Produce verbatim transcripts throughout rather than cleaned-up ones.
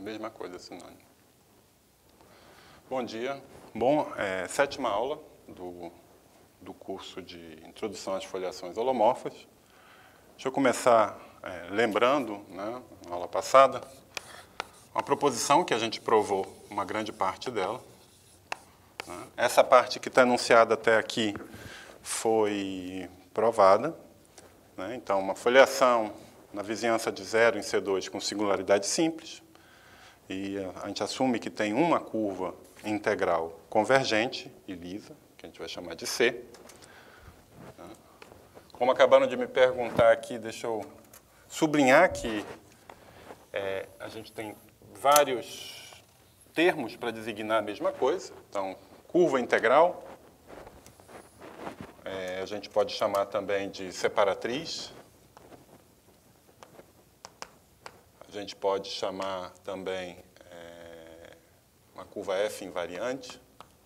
mesma coisa, sinônimo. Bom dia. Bom, é, sétima aula do, do curso de Introdução às Foliações Holomorfas. Deixa eu começar é, lembrando, né, na aula passada, uma proposição que a gente provou uma grande parte dela. Né? Essa parte que está enunciada até aqui foi provada. Né? Então, uma foliação na vizinhança de zero em C dois com singularidade simples. E a gente assume que tem uma curva integral convergente e lisa, que a gente vai chamar de C. Como acabaram de me perguntar aqui, deixa eu sublinhar que é, a gente tem vários termos para designar a mesma coisa. Então, curva integral, é, a gente pode chamar também de separatriz. A gente pode chamar também é, uma curva F invariante.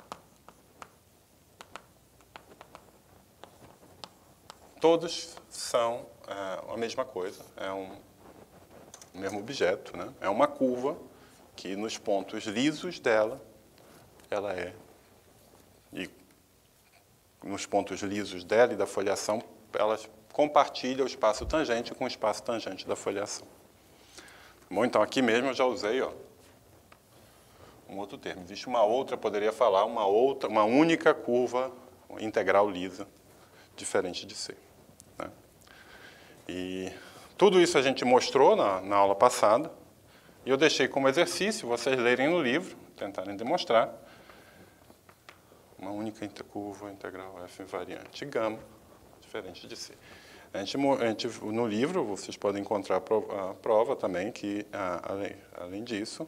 Todos são é, a mesma coisa, é um o mesmo objeto, né? É uma curva que nos pontos lisos dela, ela é, e nos pontos lisos dela e da foliação, elas compartilham o espaço tangente com o espaço tangente da foliação. Bom, então aqui mesmo eu já usei, ó, um outro termo. Existe uma outra, poderia falar, uma outra, uma única curva integral lisa, diferente de C. Né? E tudo isso a gente mostrou na, na aula passada, e eu deixei como exercício vocês lerem no livro, tentarem demonstrar uma única curva integral F invariante gama, diferente de C. A gente, a gente, no livro, vocês podem encontrar a prova, a prova também que, além, além disso,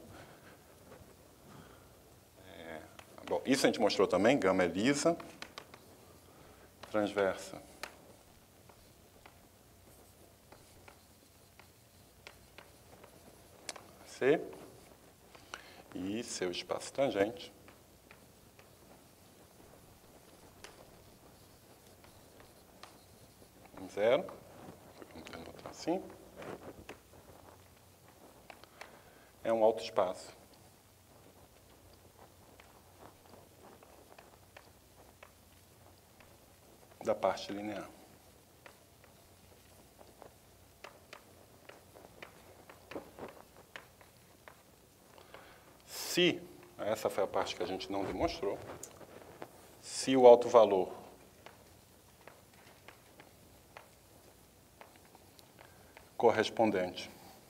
é, bom, isso a gente mostrou também, gama é lisa, transversa C, e seu espaço tangente zero, vamos anotar assim, é um alto espaço da parte linear. Se, essa foi a parte que a gente não demonstrou, se o alto valor correspondente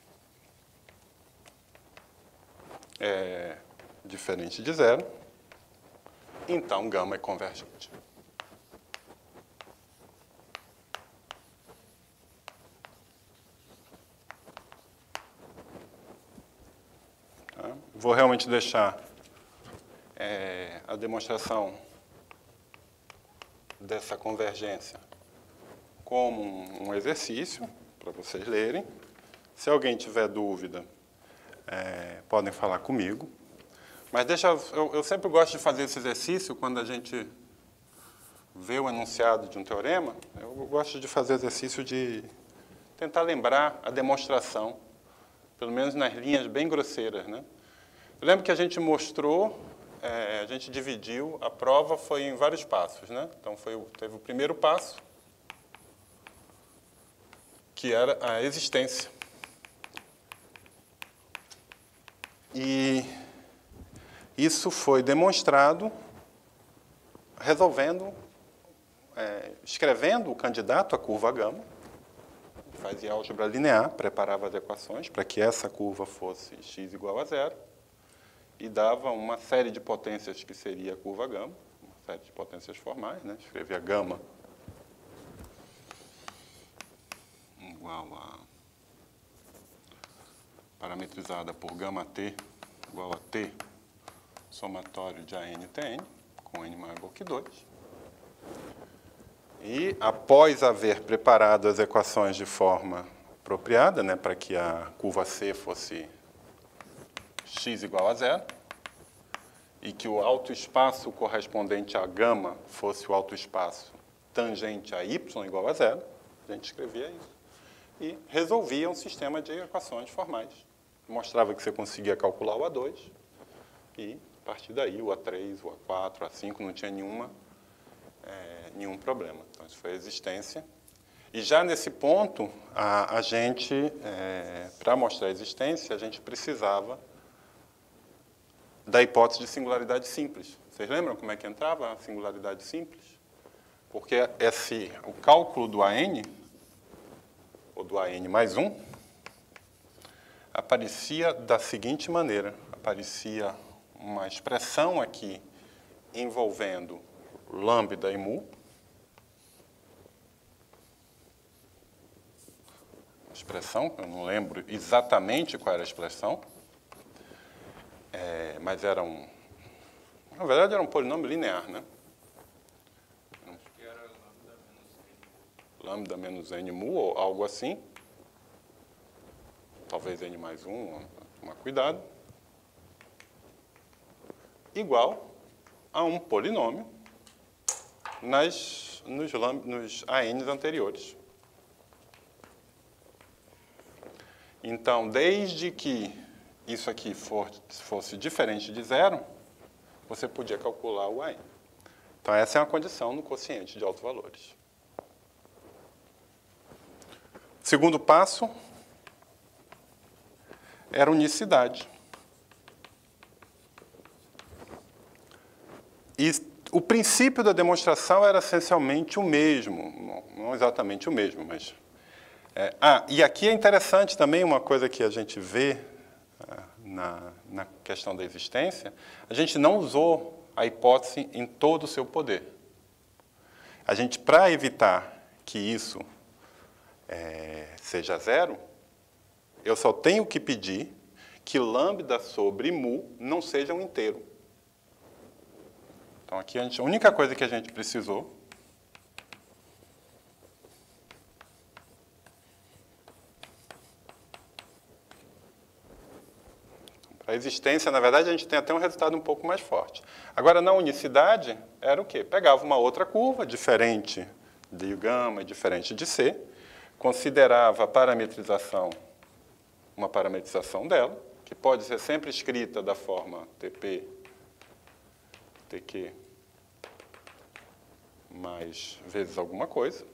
é diferente de zero, então gama é convergente. Tá? Vou realmente deixar é, a demonstração dessa convergência como um, um exercício para vocês lerem. Se alguém tiver dúvida, é, podem falar comigo. Mas deixa, eu, eu sempre gosto de fazer esse exercício quando a gente vê o enunciado de um teorema. Eu gosto de fazer exercício de tentar lembrar a demonstração, pelo menos nas linhas bem grosseiras, né? Eu lembro que a gente mostrou, é, a gente dividiu, a prova foi em vários passos, né? Então, foi, teve o primeiro passo, que era a existência. E isso foi demonstrado resolvendo, é, escrevendo o candidato à curva gama, fazia álgebra linear, preparava as equações para que essa curva fosse x igual a zero, e dava uma série de potências que seria a curva gama, uma série de potências formais, né? Escrevia gama igual a parametrizada por gama t igual a t somatório de A N T N, com n maior ou igual que dois. E, após haver preparado as equações de forma apropriada, né, para que a curva C fosse x igual a zero, e que o autoespaço correspondente à gama fosse o autoespaço tangente a y igual a zero, a gente escrevia isso, e resolvia um sistema de equações formais mostrava que você conseguia calcular o A dois, e a partir daí o A três, o A quatro, o A cinco não tinha nenhuma, é, nenhum problema. Então, isso foi a existência. E já nesse ponto, a, a gente, é, para mostrar a existência, a gente precisava da hipótese de singularidade simples. Vocês lembram como é que entrava a singularidade simples? Porque esse, o cálculo do A N, ou do A N mais um, aparecia da seguinte maneira. Aparecia uma expressão aqui envolvendo lambda e mu. Expressão, eu não lembro exatamente qual era a expressão, é, mas era um... Na verdade, era um polinômio linear, né? Acho que era lambda menos n. Lambda menos n mu, ou algo assim. Talvez n mais um, tomar cuidado. Igual a um polinômio nas, nos, nos A Ns anteriores. Então, desde que isso aqui for, fosse diferente de zero, você podia calcular o A N. Então, essa é uma condição no quociente de autovalores. Segundo passo era unicidade. E o princípio da demonstração era essencialmente o mesmo, não exatamente o mesmo, mas... É, ah, e aqui é interessante também uma coisa que a gente vê ah, na, na questão da existência, a gente não usou a hipótese em todo o seu poder. A gente, para evitar que isso é, seja zero, eu só tenho que pedir que lambda sobre mu não seja um inteiro. Então, aqui a, gente, a única coisa que a gente precisou a existência, na verdade, a gente tem até um resultado um pouco mais forte. Agora, na unicidade, era o quê? Pegava uma outra curva, diferente de gama e diferente de C, considerava a parametrização uma parametrização dela, que pode ser sempre escrita da forma T P, T Q, mais vezes alguma coisa,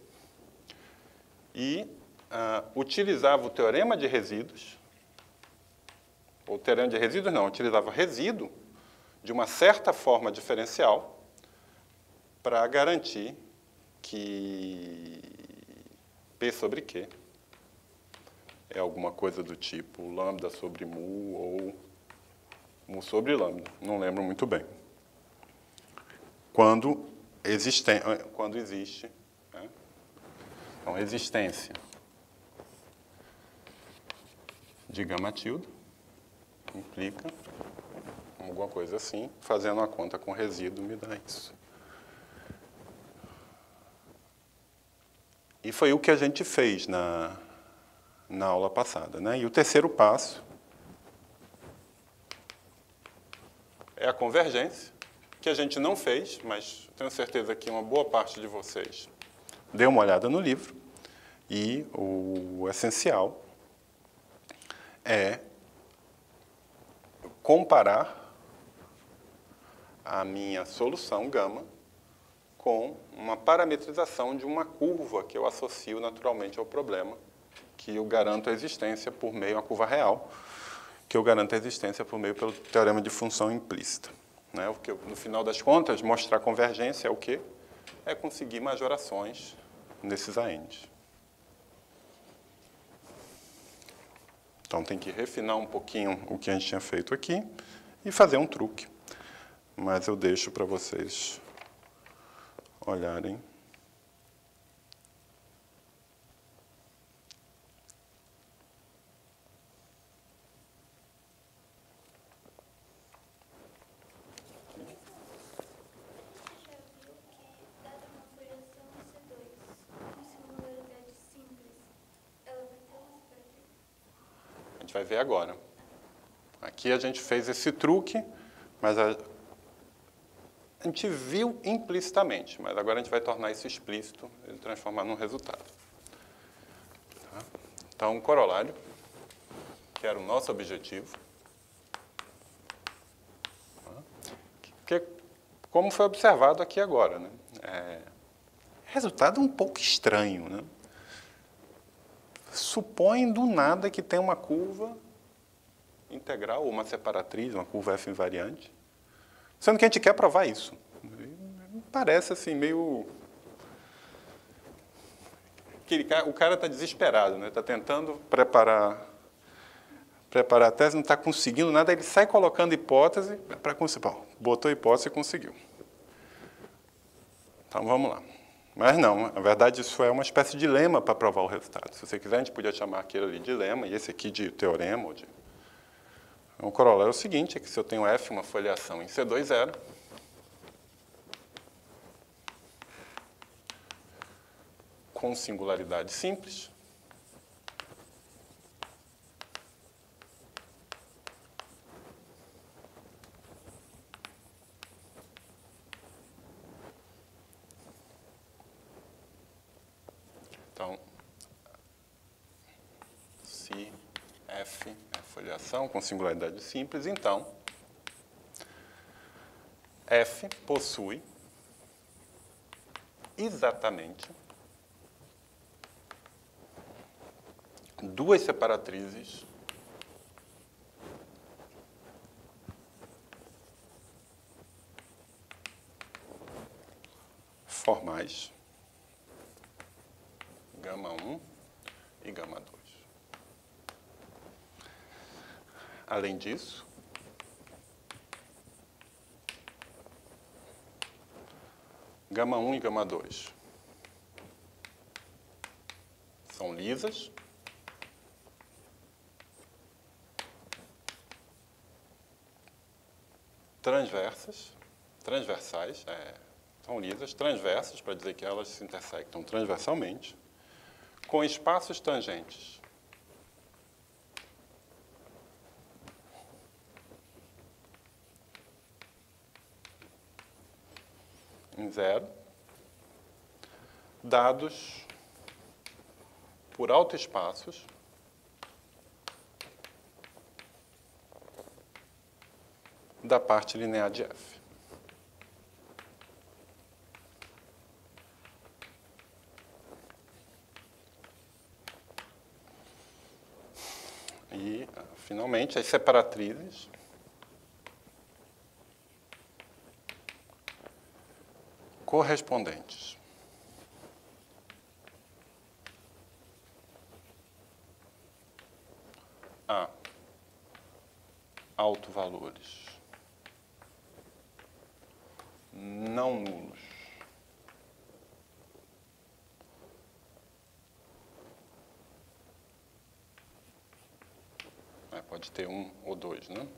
e ah, utilizava o teorema de resíduos, ou teorema de resíduos não, utilizava resíduo de uma certa forma diferencial para garantir que P sobre Q é alguma coisa do tipo lambda sobre mu ou mu sobre lambda. Não lembro muito bem. Quando, existe, quando existe, né? Então, existência de gama tilde implica alguma coisa assim, fazendo a conta com resíduo me dá isso. E foi o que a gente fez na, na aula passada, né? E o terceiro passo é a convergência, que a gente não fez, mas tenho certeza que uma boa parte de vocês deu uma olhada no livro. E o essencial é comparar a minha solução gama com uma parametrização de uma curva que eu associo naturalmente ao problema, que eu garanto a existência por meio, uma curva real, que eu garanto a existência por meio pelo teorema de função implícita. Né? Porque, no final das contas, mostrar convergência é o quê? É conseguir majorações nesses A Ns. Então, tem que refinar um pouquinho o que a gente tinha feito aqui e fazer um truque. Mas eu deixo para vocês olharem. A gente vai ver agora. Aqui a gente fez esse truque, mas a, a gente viu implicitamente, mas agora a gente vai tornar isso explícito e transformar num resultado. Tá? Então, corolário. que era o nosso objetivo. Que, como foi observado aqui agora, né? É, resultado um pouco estranho, né? Supõe do nada que tem uma curva integral, ou uma separatriz, uma curva F invariante, sendo que a gente quer provar isso. Parece assim, meio... O cara está desesperado, né? Está tentando preparar, preparar a tese, não está conseguindo nada, ele sai colocando hipótese para conseguir. Bom, botou hipótese e conseguiu. Então, vamos lá. Mas não, na verdade, isso é uma espécie de lema para provar o resultado. Se você quiser, a gente podia chamar aquele ali de lema, e esse aqui de teorema. Ou de... O corolário é o seguinte, é que se eu tenho F, uma foliação em C dois zero, com singularidade simples, então, se F é foliação com singularidade simples, então, F possui exatamente duas separatrizes formais, gama um e gama dois. Além disso, gama um e gama dois são lisas, transversas, transversais, é, são lisas, transversas, para dizer que elas se intersectam transversalmente, com espaços tangentes em zero, dados por autoespaços da parte linear de F. E, finalmente, as separatrizes correspondentes a autovalores não nulos é, pode ter um ou dois, né?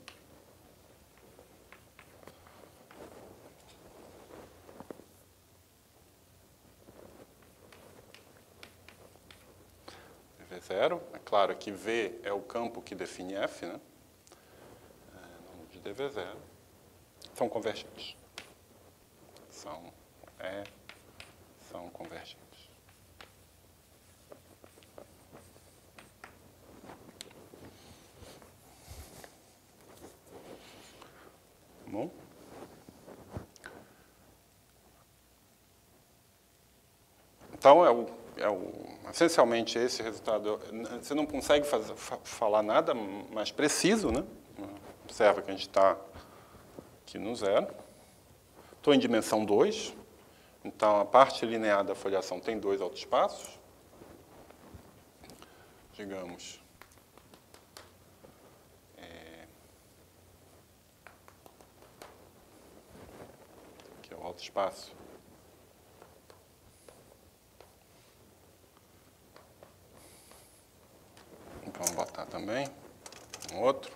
V zero, é claro que V é o campo que define F, né? É, de D V zero, são convergentes. São, é, são convergentes. Bom? Então, é o, é o, essencialmente esse resultado. Você não consegue fazer, falar nada mais preciso, né? Observa que a gente está aqui no zero. Estou em dimensão dois, então a parte linear da foliação tem dois autoespaços. Digamos, é, aqui é o autoespaço. Vamos botar também um outro.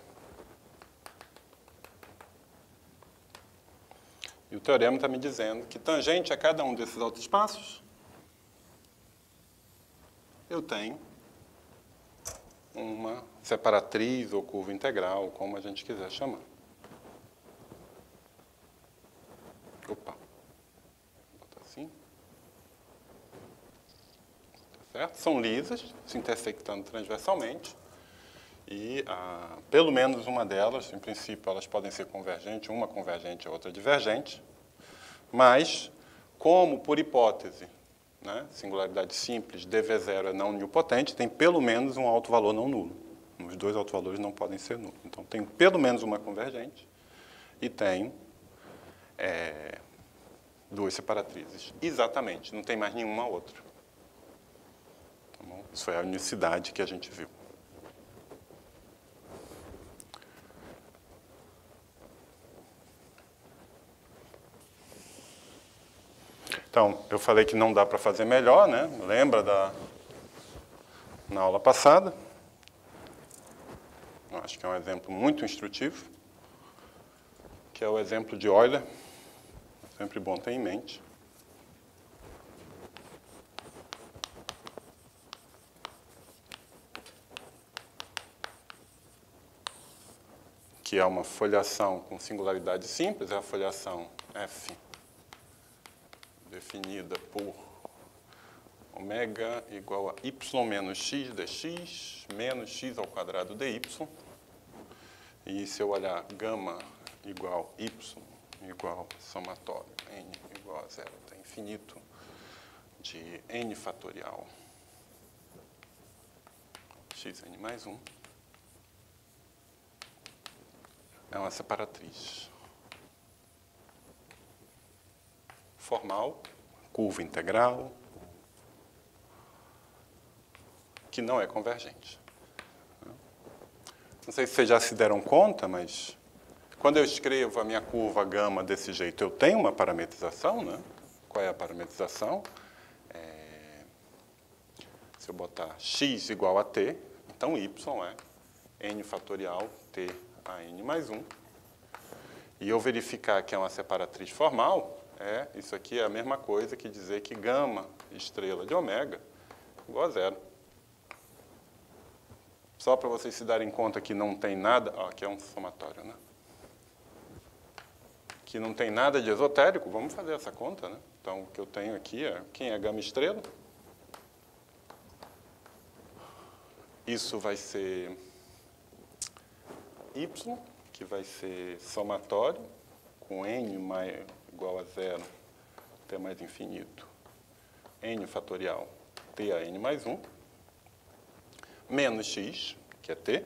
E o teorema está me dizendo que tangente a cada um desses autoespaços, eu tenho uma separatriz ou curva integral, como a gente quiser chamar. Opa. Vou botar assim. Tá certo? São lisas, se intersectando transversalmente. E ah, pelo menos uma delas, em princípio, elas podem ser convergentes, uma convergente e outra divergente, mas, como por hipótese, né, singularidade simples, D V zero é não nilpotente, tem pelo menos um alto valor não nulo. Os dois autovalores não podem ser nulos. Então, tenho pelo menos uma convergente e tenho é, duas separatrizes. Exatamente, não tem mais nenhuma outra. Tá bom? Isso é a unicidade que a gente viu. Então, eu falei que não dá para fazer melhor, né? Lembra da na aula passada? Eu acho que é um exemplo muito instrutivo, que é o exemplo de Euler. Sempre bom ter em mente. Que é uma folhação com singularidade simples, é a folhação F definida por ômega igual a y menos x dx menos x ao quadrado dy. E se eu olhar gama igual y igual somatório n igual a zero até infinito de n fatorial xn mais um, é uma separatriz formal, curva integral, que não é convergente. Não sei se vocês já se deram conta, mas quando eu escrevo a minha curva gama desse jeito, eu tenho uma parametrização, né? Qual é a parametrização? É, se eu botar x igual a t, então y é n fatorial t a n mais um. E eu verificar que é uma separatriz formal, é, isso aqui é a mesma coisa que dizer que gama estrela de ômega igual a zero. Só para vocês se darem conta que não tem nada... Ó, aqui é um somatório, né? Que não tem nada de esotérico, vamos fazer essa conta, né? Então, o que eu tenho aqui é... Quem é gama estrela? Isso vai ser y, que vai ser somatório, com n mais, igual a zero até mais infinito, n fatorial t a n mais um, menos x, que é t.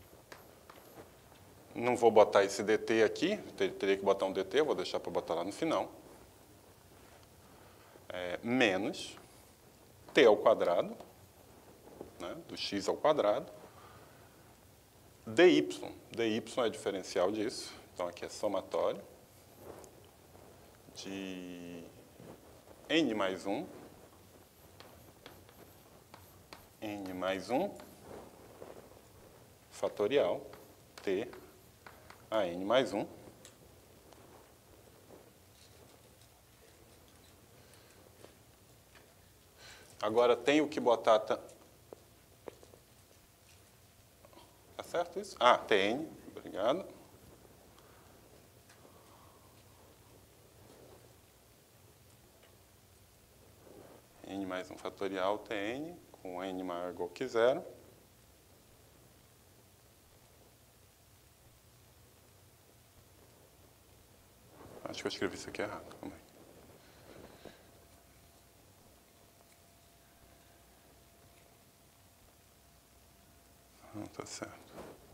Não vou botar esse dt aqui, teria que botar um dt, vou deixar para botar lá no final. É, menos t ao quadrado, né, do x ao quadrado, dy. dy é diferencial disso, então aqui é somatório, de n mais um, n mais um, fatorial, t a n mais um. Agora tenho que botar... Tá certo isso? Ah, tn, obrigado. N mais um fatorial tn, com n maior ou igual que zero. Acho que eu escrevi isso aqui errado. Calma aí. Não está certo.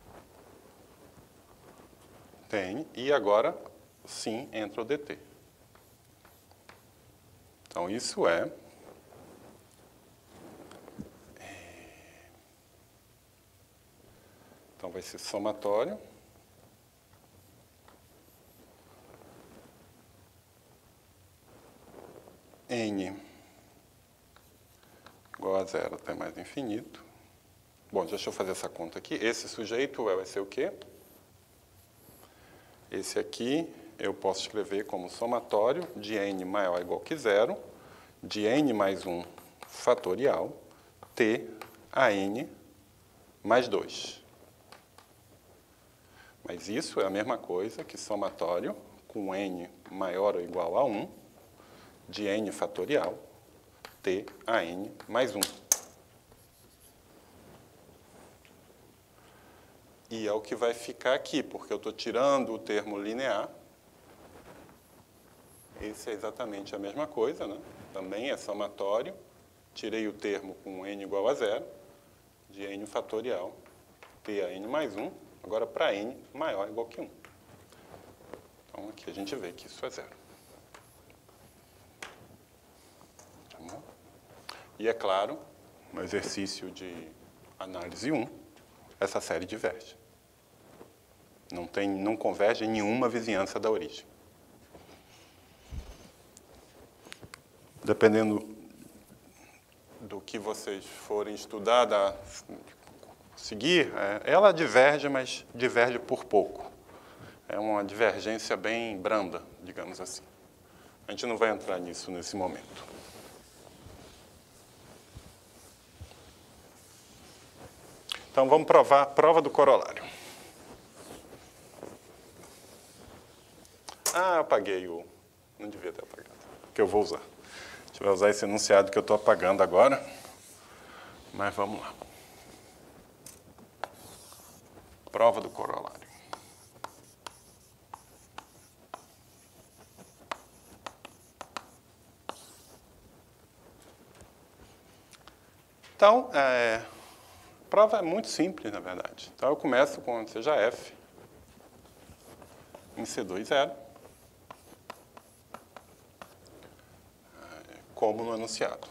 Tem. E agora, sim, entra o dt. Então, isso é... Então, vai ser somatório. N igual a zero até mais infinito. Bom, deixa eu fazer essa conta aqui. Esse sujeito vai ser o quê? Esse aqui eu posso escrever como somatório de n maior ou igual que zero, de n mais um fatorial, t a n mais dois. Mas isso é a mesma coisa que somatório com n maior ou igual a um, de n fatorial, t a n mais um. E é o que vai ficar aqui, porque eu estou tirando o termo linear. Esse é exatamente a mesma coisa, né? Também é somatório. Tirei o termo com n igual a zero, de n fatorial, t a n mais um. Agora, para n maior ou igual que um. Então, aqui a gente vê que isso é zero. Tá bom? E, é claro, no exercício de análise um, essa série diverge. Não, tem, não converge em nenhuma vizinhança da origem. Dependendo do que vocês forem estudar, da, seguir, é, ela diverge, mas diverge por pouco. É uma divergência bem branda, digamos assim. A gente não vai entrar nisso nesse momento. Então, vamos provar a prova do corolário. Ah, eu apaguei o... Não devia ter apagado, que eu vou usar. A gente vai usar esse enunciado que eu estou apagando agora, mas vamos lá. Prova do corolário. Então, é, a prova é muito simples, na verdade. Então, eu começo com seja F em C dois zero, como no enunciado.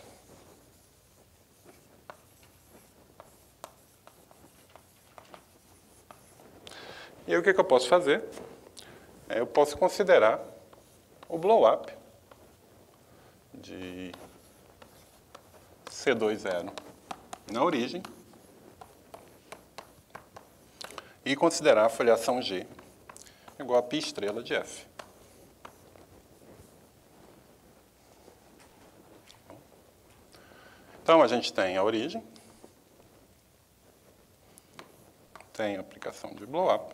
E aí, o que, que eu posso fazer? Eu posso considerar o blow-up de C dois zero na origem e considerar a foliação G igual a π estrela de F. Então, a gente tem a origem, tem a aplicação de blow-up,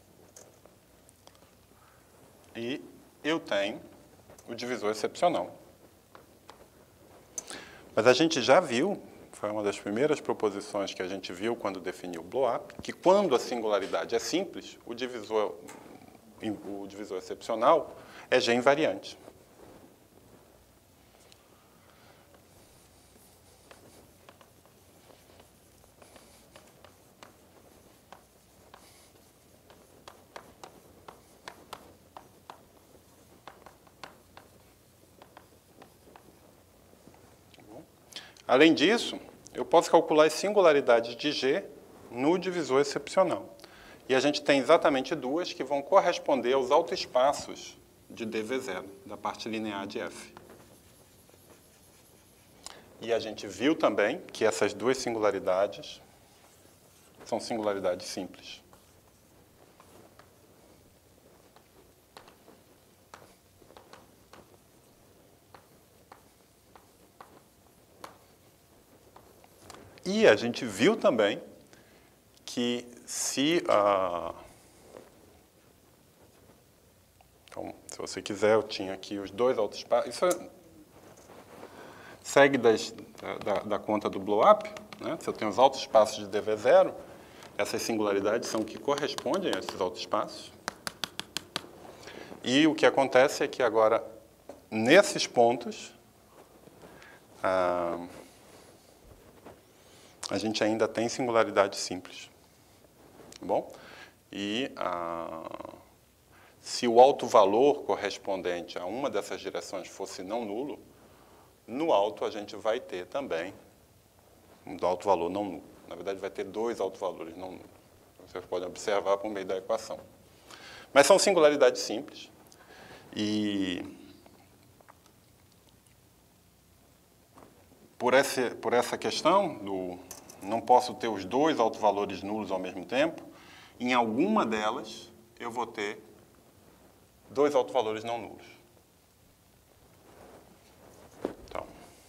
e eu tenho o divisor excepcional. Mas a gente já viu, foi uma das primeiras proposições que a gente viu quando definiu o blow-up, que quando a singularidade é simples, o divisor, o divisor excepcional é G invariante. Além disso, eu posso calcular as singularidades de G no divisor excepcional. E a gente tem exatamente duas que vão corresponder aos autoespaços de D V zero, da parte linear de F. E a gente viu também que essas duas singularidades são singularidades simples. E a gente viu também que se... Uh, então, se você quiser, eu tinha aqui os dois autoespaços. Isso é, segue das, da, da conta do blow-up, né? Se eu tenho os autoespaços de D V zero, essas singularidades são que correspondem a esses autoespaços. E o que acontece é que agora, nesses pontos, uh, a gente ainda tem singularidades simples. Tá bom? E ah, se o alto valor correspondente a uma dessas direções fosse não nulo, no alto a gente vai ter também um alto valor não nulo. Na verdade, vai ter dois altos valores não nulos. Vocês podem observar por meio da equação. Mas são singularidades simples. E por, esse, por essa questão do não posso ter os dois autovalores nulos ao mesmo tempo, em alguma delas eu vou ter dois autovalores não nulos. Então,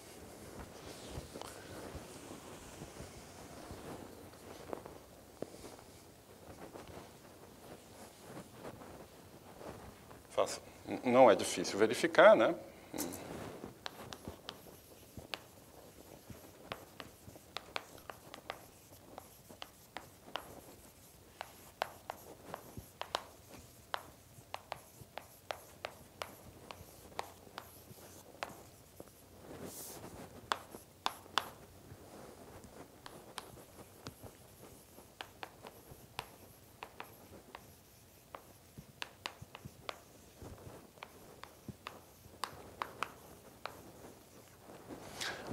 faço. Não é difícil verificar, né?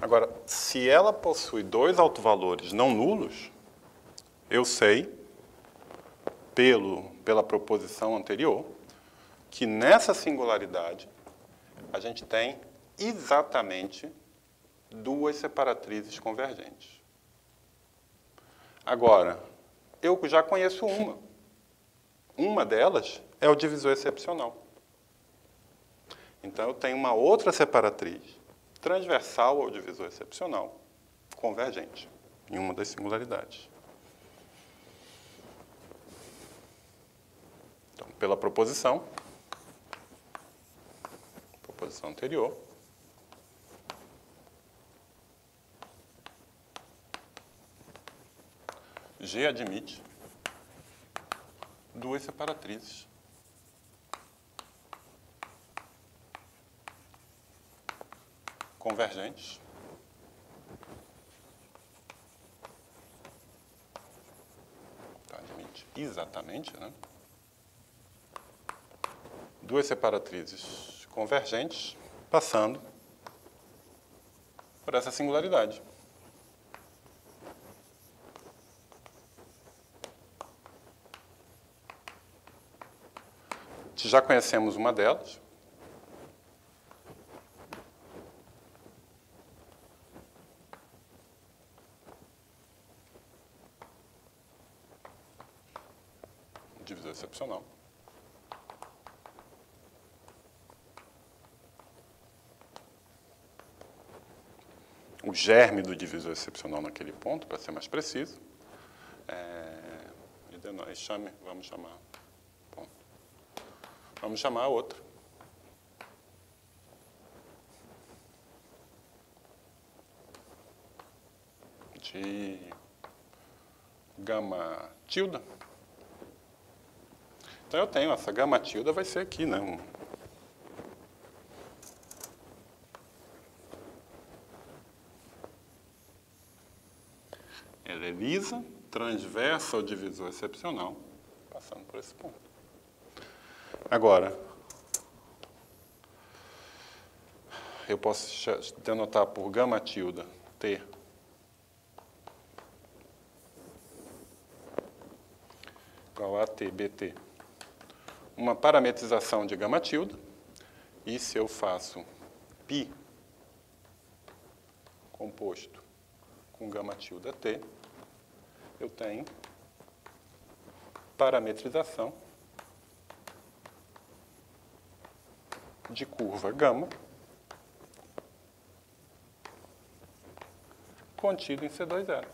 Agora, se ela possui dois autovalores não nulos, eu sei, pelo, pela proposição anterior, que nessa singularidade a gente tem exatamente duas separatrizes convergentes. Agora, eu já conheço uma. Uma delas é o divisor excepcional. Então, eu tenho uma outra separatriz transversal ao divisor excepcional, convergente, em uma das singularidades. Então, pela proposição, proposição anterior, G admite duas separatrizes convergentes então, admite exatamente, né? Duas separatrizes convergentes passando por essa singularidade. Já conhecemos uma delas. Divisor excepcional. O germe do divisor excepcional naquele ponto, para ser mais preciso, é... nós chame, vamos chamar, ponto. Vamos chamar a outra. De gama tilda. Então, eu tenho essa gama tilda, vai ser aqui, né? Um... Ela é lisa, transversa ao divisor excepcional, passando por esse ponto. Agora, eu posso denotar por gama tilda T igual a T B T uma parametrização de gama tilda, e se eu faço π composto com gama tilda T, eu tenho parametrização de curva gama contido em C dois zero.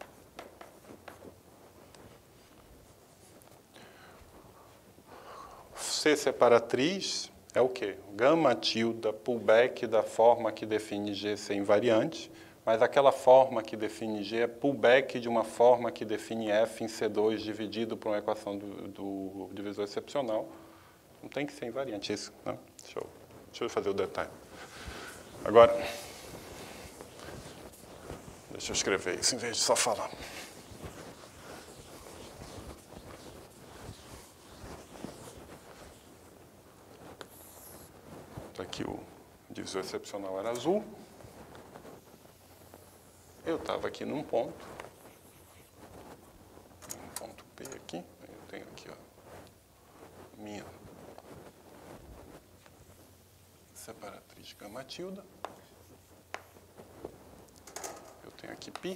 C separatriz é o quê? Gama tilda pullback da forma que define G ser invariante, mas aquela forma que define G é pullback de uma forma que define F em C dois dividido por uma equação do, do divisor excepcional. Não tem que ser invariante isso, né? Deixa eu, deixa eu fazer o detalhe. Agora, deixa eu escrever isso em vez de só falar. Aqui o divisor excepcional era azul. Eu estava aqui num ponto. Um ponto P aqui. Eu tenho aqui, ó, minha separatriz gama tilda. Eu tenho aqui π.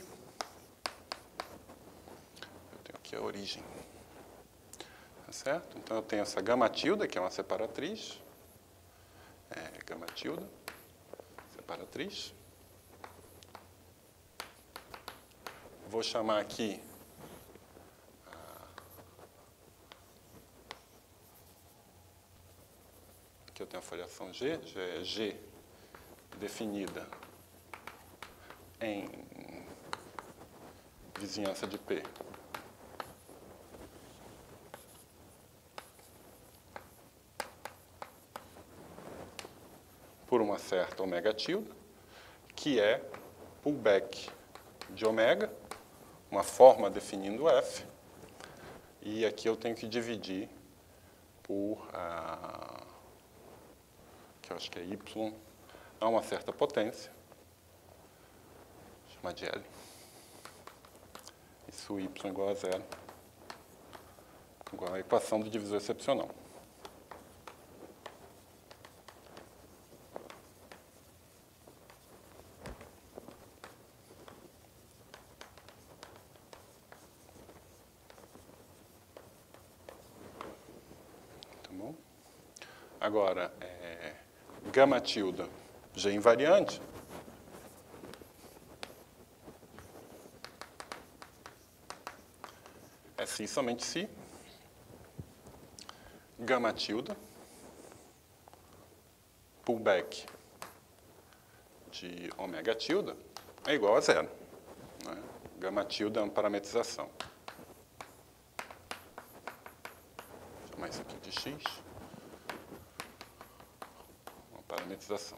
Eu tenho aqui a origem. Tá certo? Então, eu tenho essa gama tilda, que é uma separatriz. É, gama tilda, separatriz. Vou chamar aqui aqui eu tenho a foliação G, G, G definida em vizinhança de P por uma certa ômega tilda, que é pullback de ômega, uma forma definindo F, e aqui eu tenho que dividir por, ah, que eu acho que é Y, a uma certa potência, chamar de L. Isso y igual a zero, igual à equação do divisor excepcional. Tá bom? Agora, é, gama tilde G invariante. É se somente se gama tilde pullback de ômega tilde é igual a zero. Né? Gama tilde é uma parametrização. Vou chamar isso aqui de x. Uma parametrização.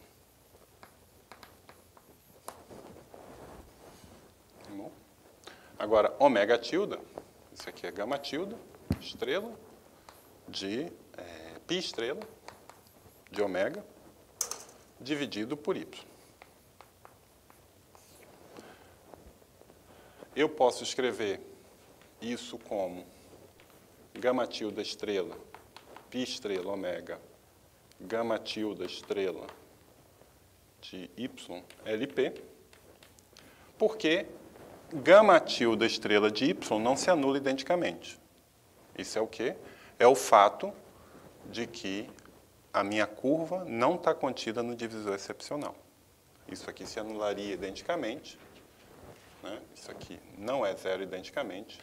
Tá bom? Agora, ômega tilde. Isso aqui é gama tilde, estrela, de é, π estrela, de ômega, dividido por y. Eu posso escrever isso como gama tilde estrela, π estrela, ômega, gama tilde estrela de y, Lp, porque gama tilde estrela de y não se anula identicamente. Isso é o quê? É o fato de que a minha curva não está contida no divisor excepcional. Isso aqui se anularia identicamente. Né? Isso aqui não é zero identicamente.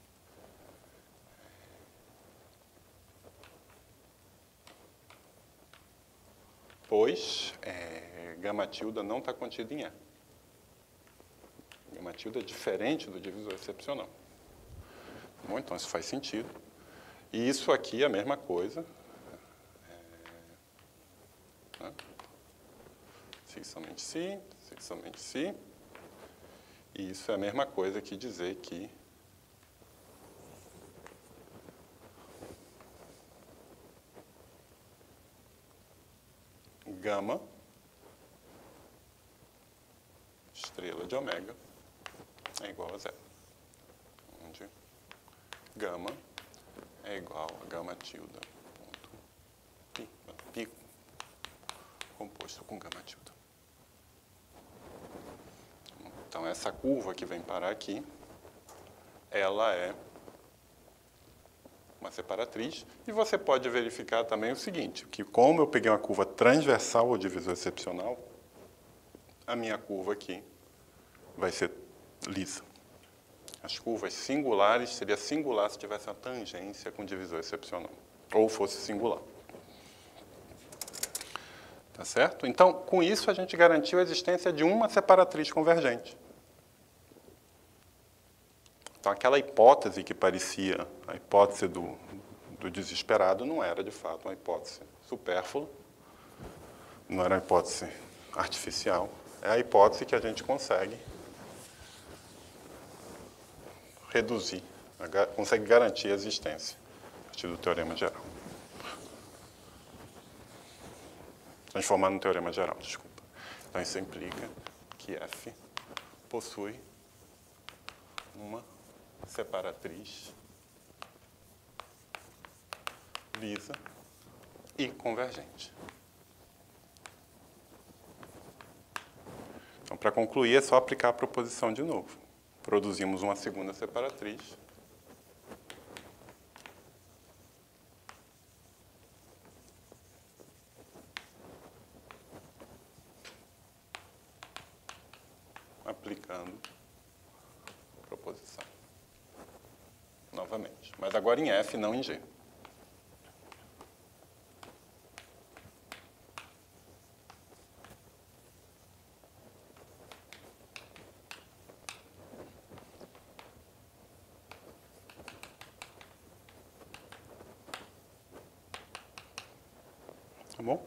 Pois é, gama tilde não está contida em E. Gama tilde é diferente do divisor excepcional. Bom, então, isso faz sentido. E isso aqui é a mesma coisa. É, né? Se somente se, se somente se. E isso é a mesma coisa que dizer que gama estrela de ômega é igual a zero, onde gama é igual a gama tilde ponto pi, pi composto com gama tilde. Então, essa curva que vem parar aqui, ela é uma separatriz. E você pode verificar também o seguinte, que como eu peguei uma curva transversal ao divisor excepcional, a minha curva aqui vai ser lisa. As curvas singulares, seria singular se tivesse uma tangência com divisor excepcional, ou fosse singular. Tá certo? Então, com isso, a gente garantiu a existência de uma separatriz convergente. Então, aquela hipótese que parecia a hipótese do, do desesperado não era, de fato, uma hipótese supérflua, não era uma hipótese artificial, é a hipótese que a gente consegue reduzir, consegue garantir a existência a partir do teorema geral. Transformar no teorema geral, desculpa. Então, isso implica que F possui uma separatriz lisa e convergente. Então, para concluir, é só aplicar a proposição de novo. Produzimos uma segunda separatriz. Aplicando a proposição. Novamente. Mas agora em F, não em G. Tá bom?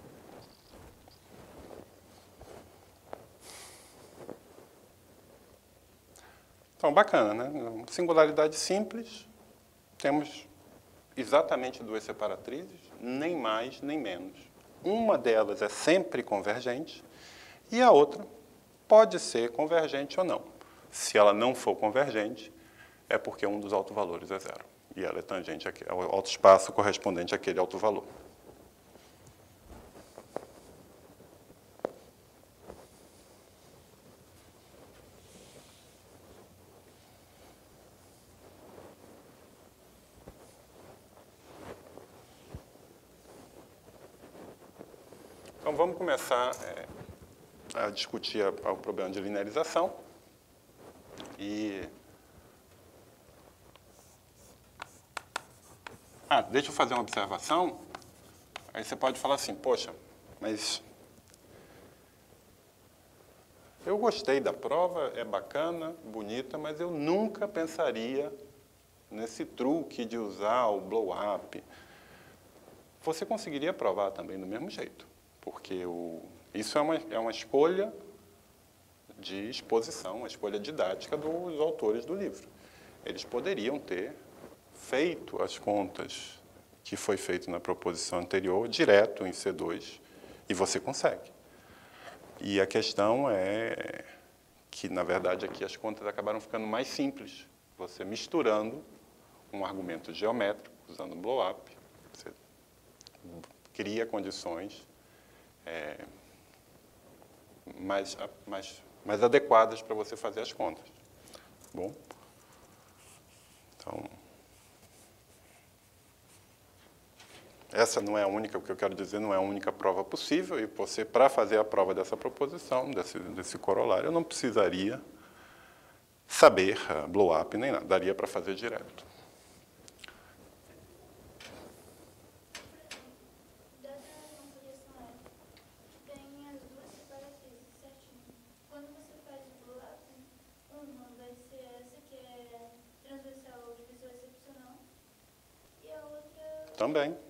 Então, bacana, né? Singularidade simples, temos exatamente duas separatrizes, nem mais nem menos. Uma delas é sempre convergente e a outra pode ser convergente ou não. Se ela não for convergente, é porque um dos autovalores é zero. E ela é tangente ao autoespaço correspondente àquele autovalor. Então, vamos começar é, a discutir o problema de linearização. E... Ah, deixa eu fazer uma observação. Aí você pode falar assim, poxa, mas eu gostei da prova, é bacana, bonita, mas eu nunca pensaria nesse truque de usar o blow-up. Você conseguiria provar também do mesmo jeito, porque o, isso é uma, é uma escolha de exposição, uma escolha didática dos autores do livro. Eles poderiam ter feito as contas que foi feito na proposição anterior, direto em C dois, e você consegue. E a questão é que, na verdade, aqui as contas acabaram ficando mais simples. Você misturando um argumento geométrico, usando blow-up, você cria condições é, mais, mais, mais adequadas para você fazer as contas. Bom, então... Essa não é a única, o que eu quero dizer, não é a única prova possível, e você, para fazer a prova dessa proposição, desse, desse corolário, eu não precisaria saber uh, blow-up nem nada, daria para fazer direto. Também.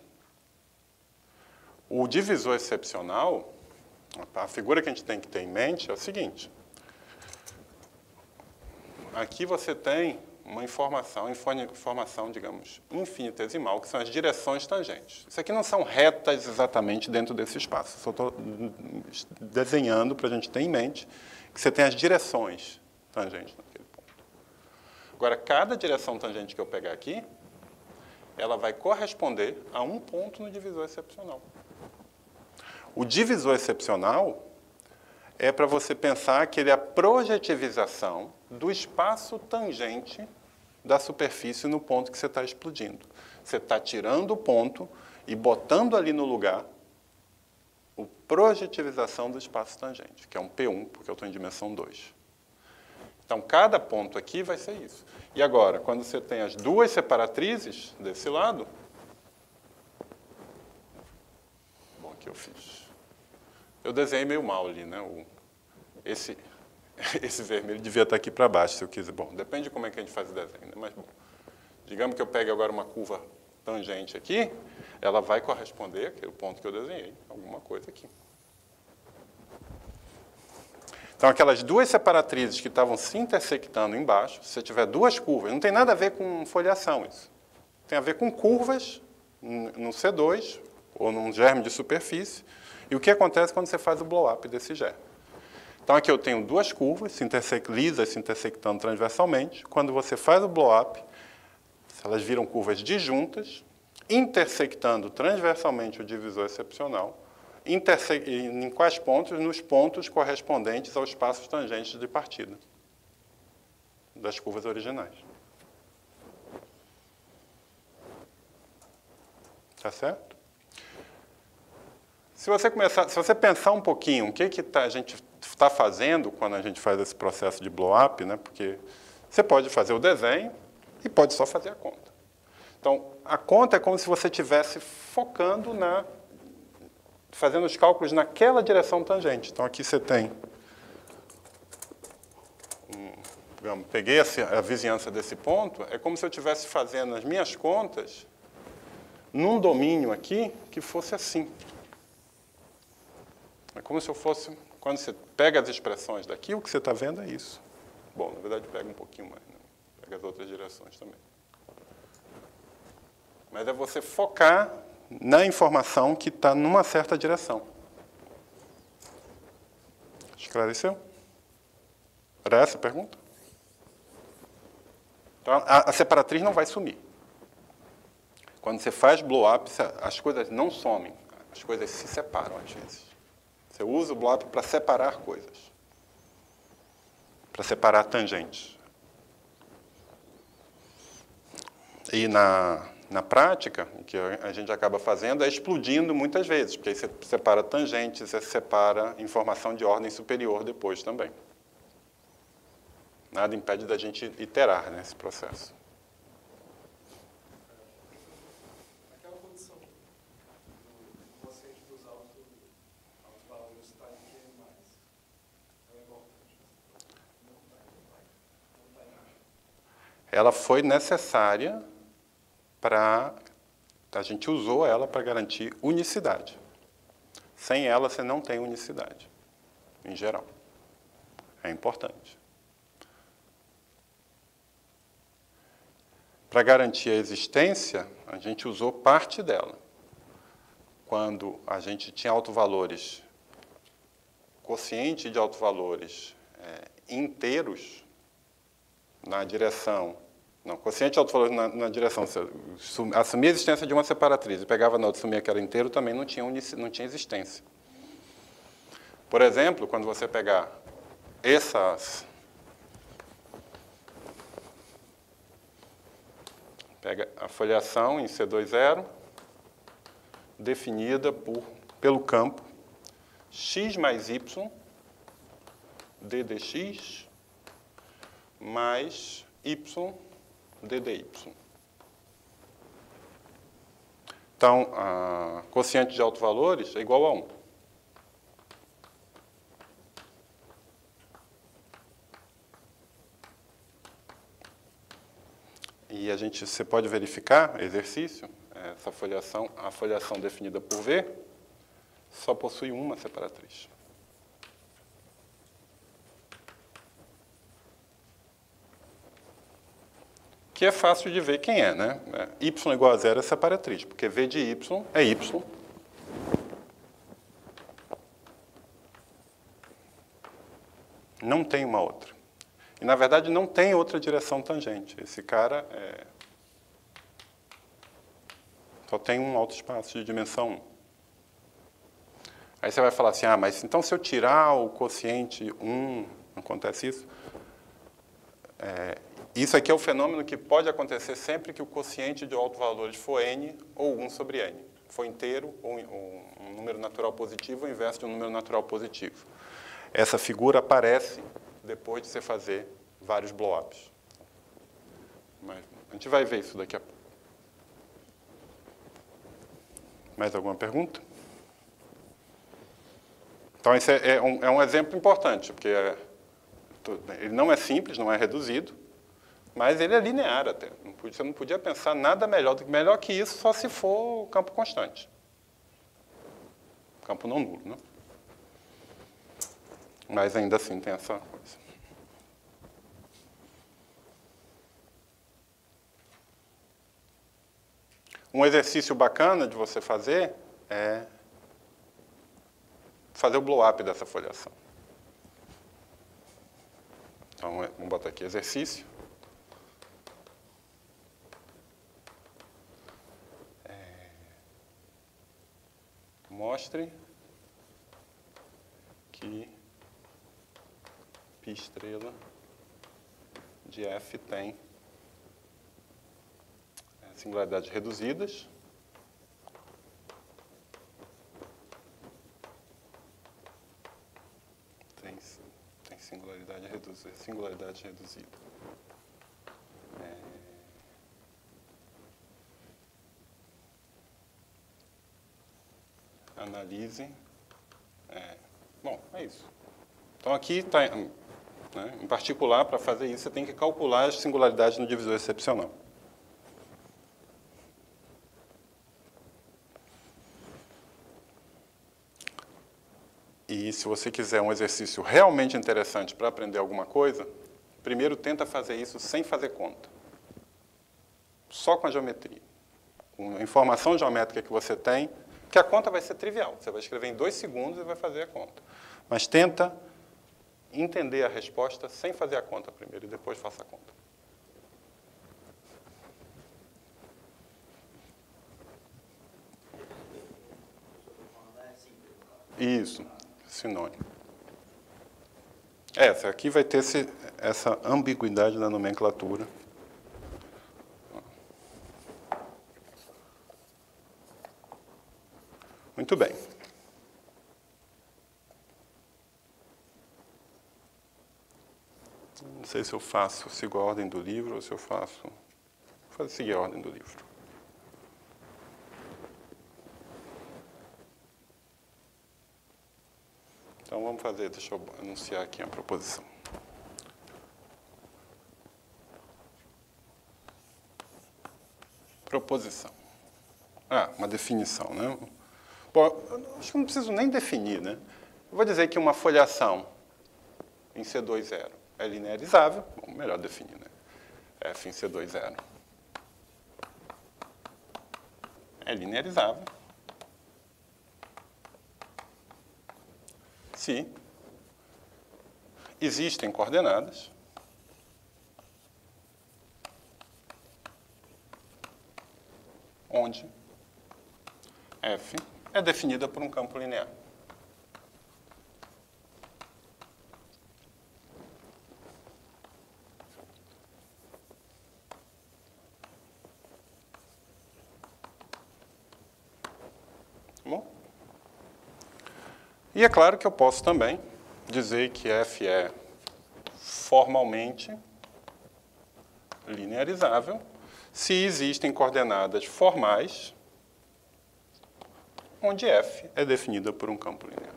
O divisor excepcional, a figura que a gente tem que ter em mente é o seguinte. Aqui você tem uma informação, informação, digamos, infinitesimal, que são as direções tangentes. Isso aqui não são retas exatamente dentro desse espaço. Só estou desenhando para a gente ter em mente que você tem as direções tangentes naquele ponto. Agora, cada direção tangente que eu pegar aqui, ela vai corresponder a um ponto no divisor excepcional. O divisor excepcional é para você pensar que ele é a projetivização do espaço tangente da superfície no ponto que você está explodindo. Você está tirando o ponto e botando ali no lugar a projetivização do espaço tangente, que é um P um, porque eu estou em dimensão dois. Então, cada ponto aqui vai ser isso. E agora, quando você tem as duas separatrizes desse lado... Bom, aqui eu fiz... Eu desenhei meio mal ali, né? O, esse, esse vermelho devia estar aqui para baixo, se eu quiser. Bom, depende de como é que a gente faz o desenho, né? Mas, bom, digamos que eu pegue agora uma curva tangente aqui, ela vai corresponder àquele ponto que eu desenhei, alguma coisa aqui. Então, aquelas duas separatrizes que estavam se intersectando embaixo, se você tiver duas curvas, não tem nada a ver com foliação isso. Tem a ver com curvas no C dois, ou num germe de superfície, e o que acontece quando você faz o blow-up desse germe. Então, aqui eu tenho duas curvas se lisas se intersectando transversalmente. Quando você faz o blow-up, elas viram curvas disjuntas, intersectando transversalmente o divisor excepcional. Interse em quais pontos? Nos pontos correspondentes aos espaços tangentes de partida das curvas originais. Tá certo? Se você, começar, se você pensar um pouquinho o que, que tá, a gente está fazendo quando a gente faz esse processo de blow-up, né? Porque você pode fazer o desenho e pode só fazer a conta. Então, a conta é como se você estivesse focando na... fazendo os cálculos naquela direção tangente. Então, aqui você tem... Um, digamos, peguei a, a vizinhança desse ponto, é como se eu estivesse fazendo as minhas contas num domínio aqui que fosse assim. É como se eu fosse... Quando você pega as expressões daqui, o que você está vendo é isso. Bom, na verdade, pega um pouquinho mais, né? Pega as outras direções também. Mas é você focar na informação que está numa certa direção. Esclareceu? Era essa a pergunta? Então, a, a separatriz não vai sumir. Quando você faz blow-up, as coisas não somem, as coisas se separam às vezes. Você usa o blow-up para separar coisas, para separar tangentes. E na, na prática, o que a gente acaba fazendo é explodindo muitas vezes, porque aí você separa tangentes, você separa informação de ordem superior depois também. Nada impede da gente iterar nesse processo. Aquela condição do quociente dos altos valores está em Q mais. Ela é importante. Não está em nada. Ela foi necessária para... A gente usou ela para garantir unicidade. Sem ela, você não tem unicidade, em geral. É importante. Para garantir a existência, a gente usou parte dela. Quando a gente tinha autovalores, quociente de autovalores é, inteiros na direção, não, quociente de autovalores na, na direção, se assumia a existência de uma separatriz e pegava na outra e assumia que era inteiro, também não tinha, unici, não tinha existência. Por exemplo, quando você pegar essas... Pega a foliação em C dois zero, definida por, pelo campo x mais y, d dx, mais y, d dy. Então, a quociente de autovalores é igual a um. E a gente, você pode verificar, exercício, essa foliação, a foliação definida por V, só possui uma separatriz. Que é fácil de ver quem é, né? Y igual a zero é separatriz, porque V de Y é Y. Não tem uma outra. E, na verdade, não tem outra direção tangente. Esse cara é... só tem um autoespaço de dimensão um. Aí você vai falar assim, ah, mas então se eu tirar o quociente um, acontece isso? É, isso aqui é o fenômeno que pode acontecer sempre que o quociente de autovalores for n ou um sobre n. For inteiro ou um número natural positivo ao invés de um número natural positivo. Essa figura aparece depois de você fazer vários blow-ups. Mas a gente vai ver isso daqui a pouco. Mais alguma pergunta? Então, esse é um, é um exemplo importante, porque é, ele não é simples, não é reduzido, mas ele é linear até. Não podia, você não podia pensar nada melhor do que melhor que isso, só se for campo constante. Campo não nulo, né? Mas ainda assim tem essa coisa. Um exercício bacana de você fazer é fazer o blow-up dessa foliação. Então, vamos botar aqui exercício. É, mostre que π estrela de F tem singularidades reduzidas. Tem, tem singularidade reduzida. Singularidade reduzida. É... Analise. É... Bom, é isso. Então, aqui está... Né, em particular, para fazer isso, você tem que calcular as singularidades no divisor excepcional. E se você quiser um exercício realmente interessante para aprender alguma coisa, primeiro tenta fazer isso sem fazer conta. Só com a geometria. Com a informação geométrica que você tem, que a conta vai ser trivial. Você vai escrever em dois segundos e vai fazer a conta. Mas tenta entender a resposta sem fazer a conta primeiro e depois faça a conta. Isso, sinônimo. Essa aqui vai ter esse, essa ambiguidade da nomenclatura. Muito bem. Não sei se eu faço, sigo a ordem do livro ou se eu faço... Vou seguir a ordem do livro. Então, vamos fazer, deixa eu anunciar aqui a proposição. Proposição. Ah, uma definição, né? Bom, acho que não preciso nem definir, né? Eu vou dizer que uma folhação em C dois zero é linearizável. Bom, melhor definir, né? F em C dois zero é linearizável se existem coordenadas onde F é definida por um campo linear. Bom? E é claro que eu posso também dizer que F é formalmente linearizável se existem coordenadas formais onde F é definida por um campo linear.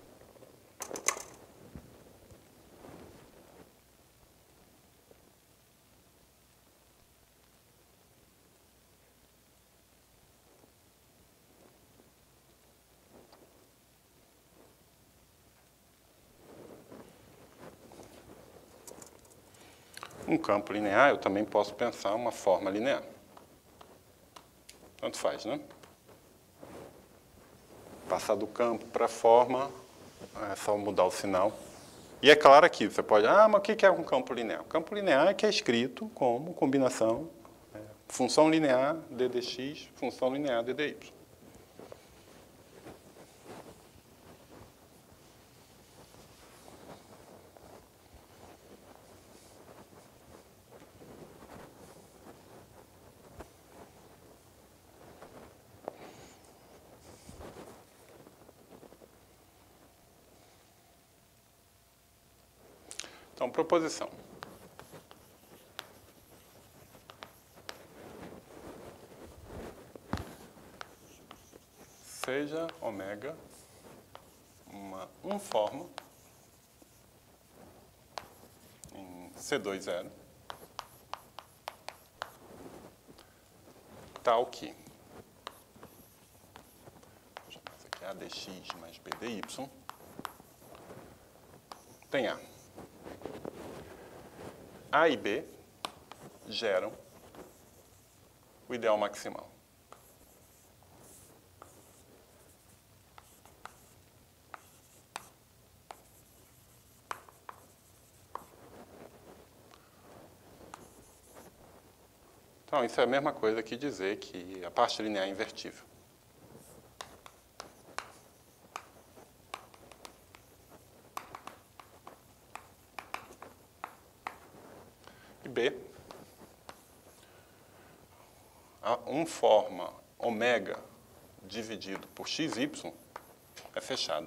Um campo linear, eu também posso pensar uma forma linear. Tanto faz, né? Passar do campo para a forma, é só mudar o sinal. E é claro aqui, você pode... Ah, mas o que é um campo linear? O campo linear é que é escrito como combinação é, função linear d dx, função linear d dy. Então, proposição. Seja ômega uma unforma em C dois zero tal que deixa eu chamar isso aqui A dx mais B dy tem A. A e B geram o ideal maximal. Então, isso é a mesma coisa que dizer que a parte linear é invertível. E B, a um forma ômega dividido por xy é fechada.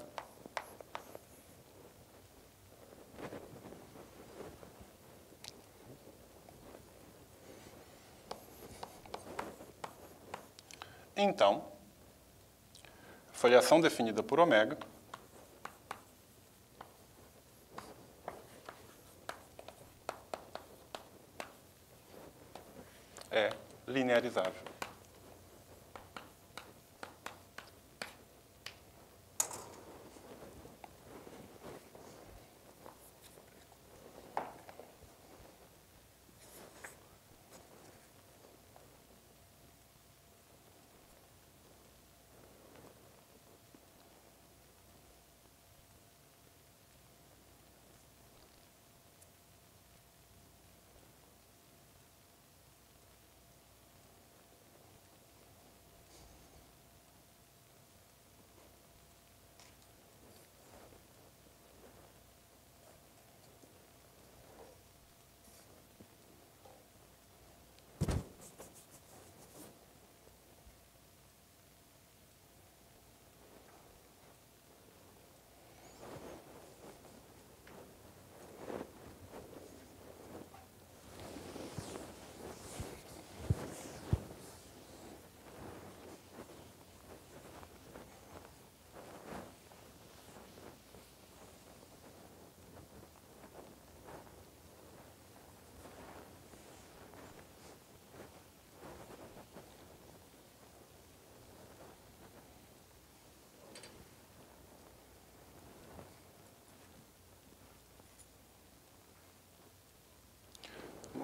Então, a foliação definida por ômega é linearizável.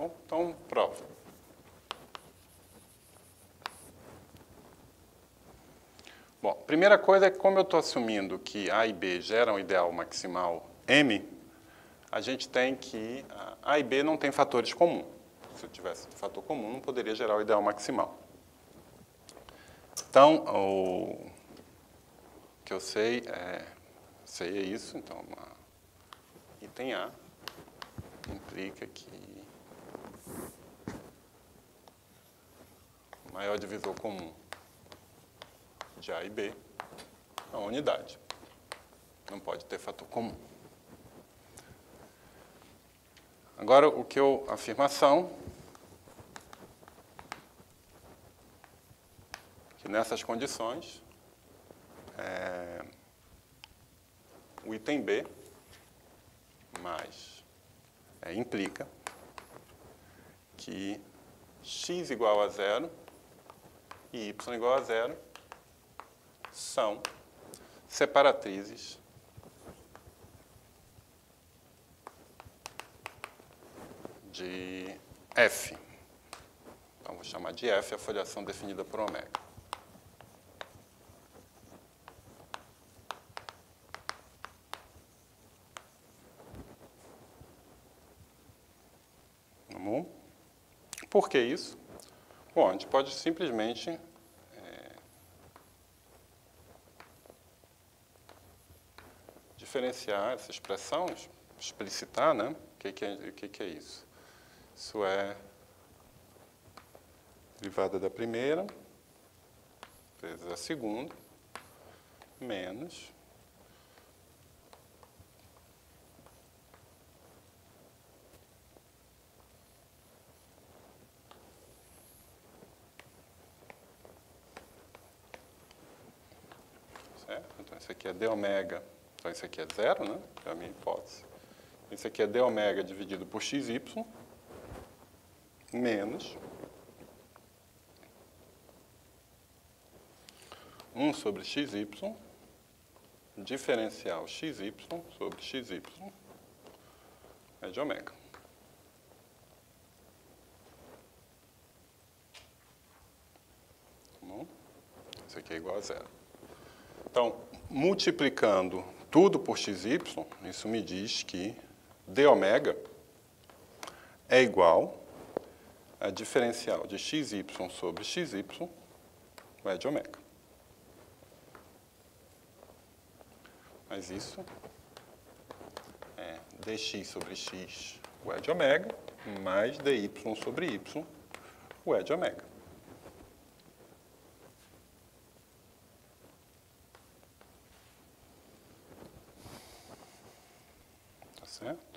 Bom, então, prova. Bom, primeira coisa é que, como eu estou assumindo que A e B geram ideal maximal M, a gente tem que... A e B não tem fatores comuns. Se eu tivesse fator comum, não poderia gerar o ideal maximal. Então, o que eu sei é, sei é isso. Então, uma, item A implica que o maior divisor comum de A e B é uma unidade. Não pode ter fator comum. Agora, o que eu... afirmação... que nessas condições, é, o item B mais é, implica que x igual a zero e y igual a zero são separatrizes de F. Então, vou chamar de F a foliação definida por ômega. Por que isso? Bom, a gente pode simplesmente é, diferenciar essa expressão, explicitar, né? O que, que, é, o que, que é isso? Isso é derivada da primeira vezes a segunda, menos certo? Então, isso aqui é d ômega. Então, isso aqui é zero, né? É a minha hipótese. Isso aqui é d ômega dividido por xy menos um sobre xy diferencial xy sobre xy é de ômega. Tá bom? Isso aqui é igual a zero. Então, multiplicando tudo por xy, isso me diz que d ômega é igual a diferencial de xy sobre xy é de ômega. Mas isso é dx sobre x, o é de ômega, mais dy sobre y, o é de ômega. Tá certo?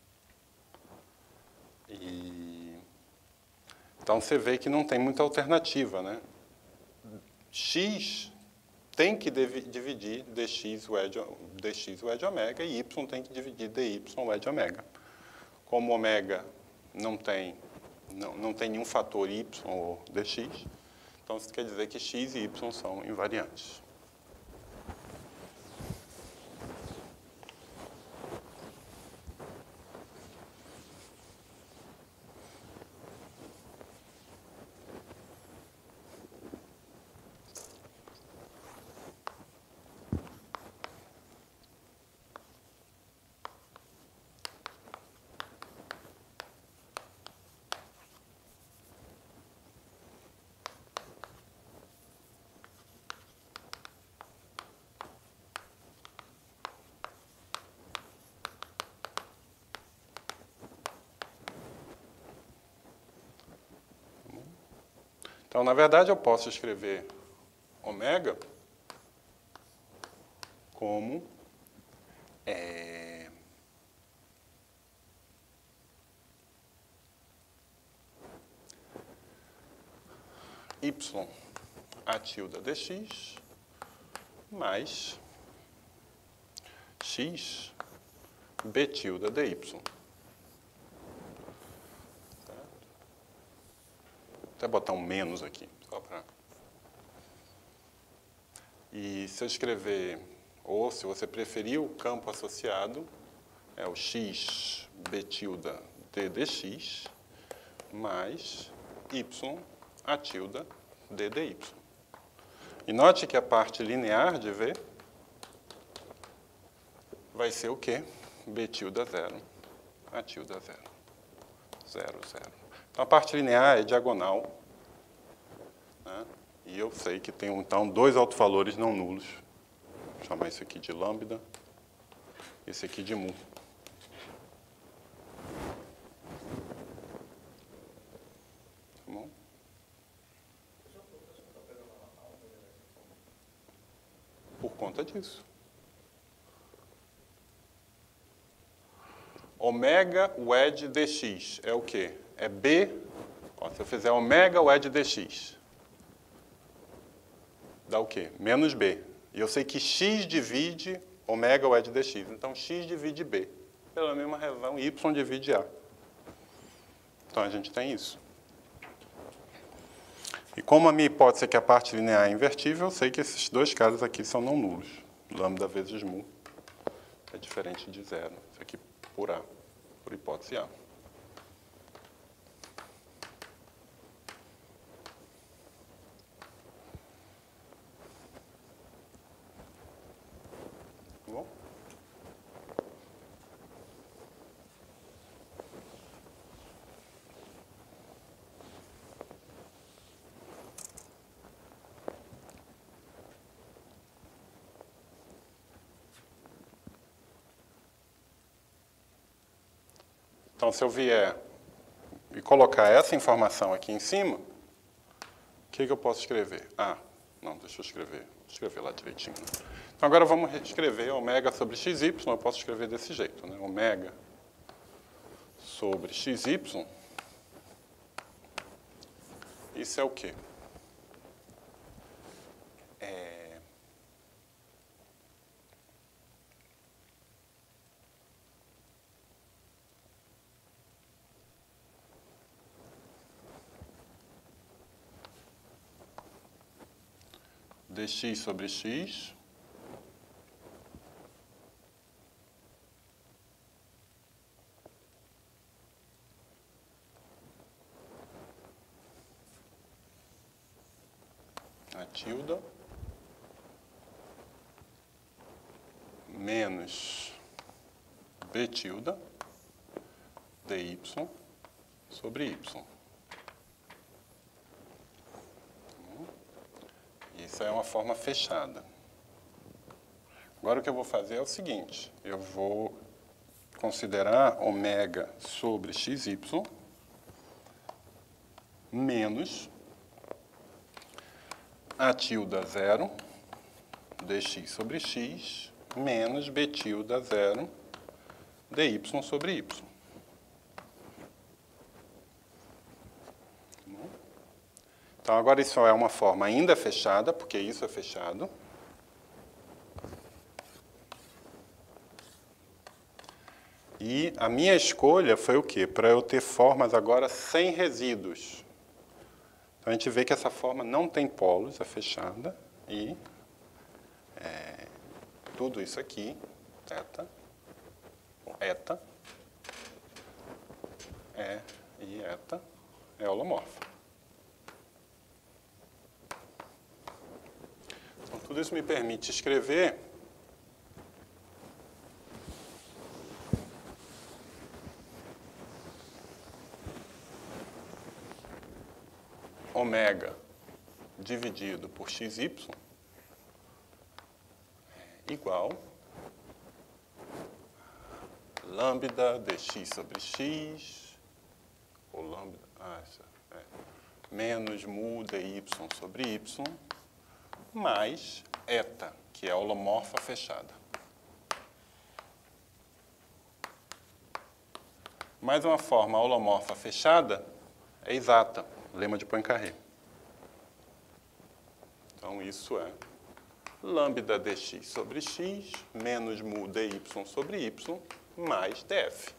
E... Então, você vê que não tem muita alternativa, né? X tem que dividir dx, o é de, dx, o é de ômega, e y tem que dividir dy, o é de ômega. Como ômega não tem, não, não tem nenhum fator y ou dx, então isso quer dizer que x e y são invariantes. Então, na verdade, eu posso escrever ômega como é, y a tilde dx mais x b tilde dy. Vou até botar um menos aqui, só para... E se eu escrever, ou se você preferir, o campo associado é o x b tilde d dx, mais y a tilde d dy. E note que a parte linear de V vai ser o quê? B tilde zero, a tilde zero. Zero, zero. Então, a parte linear é diagonal, né? E eu sei que tem, então, dois autovalores não nulos. Vou chamar isso aqui de lambda, esse aqui de mu. Tá bom? Por conta disso. Ômega wedge dx é o quê? É B. Ó, se eu fizer ômega wedge dx, dá o quê? Menos B. E eu sei que x divide ômega wedge dx. Então, x divide B. Pela mesma razão, y divide A. Então, a gente tem isso. E como a minha hipótese é que a parte linear é invertível, eu sei que esses dois caras aqui são não nulos. Lambda vezes mu é diferente de zero. Isso aqui por A, por hipótese A. Bom? Então, se eu vier e colocar essa informação aqui em cima, o que, que eu posso escrever? Ah, não, deixa eu escrever. Vou escrever lá direitinho. Então, agora vamos escrever ômega sobre xy. Eu posso escrever desse jeito, né? Ômega sobre xy. Isso é o quê? É... dx sobre x a tilde menos b tilde dy sobre y. Isso é uma forma fechada. Agora o que eu vou fazer é o seguinte, eu vou considerar ômega sobre xy menos a tilde zero dx sobre x menos b tilde zero dy sobre y. Então, agora isso é uma forma ainda fechada, porque isso é fechado. E a minha escolha foi o quê? Para eu ter formas agora sem resíduos. Então, a gente vê que essa forma não tem polos, é fechada. E é, tudo isso aqui, eta, eta, é, e eta, é holomorfa. Então, tudo isso me permite escrever ômega dividido por xy é igual a lambda dx sobre x, ou lambda, ah, é, menos mu dy sobre y, mais eta, que é a holomorfa fechada. Mais uma forma holomorfa fechada é exata, lema de Poincaré. Então, isso é lambda dx sobre x menos mu dy sobre y mais df.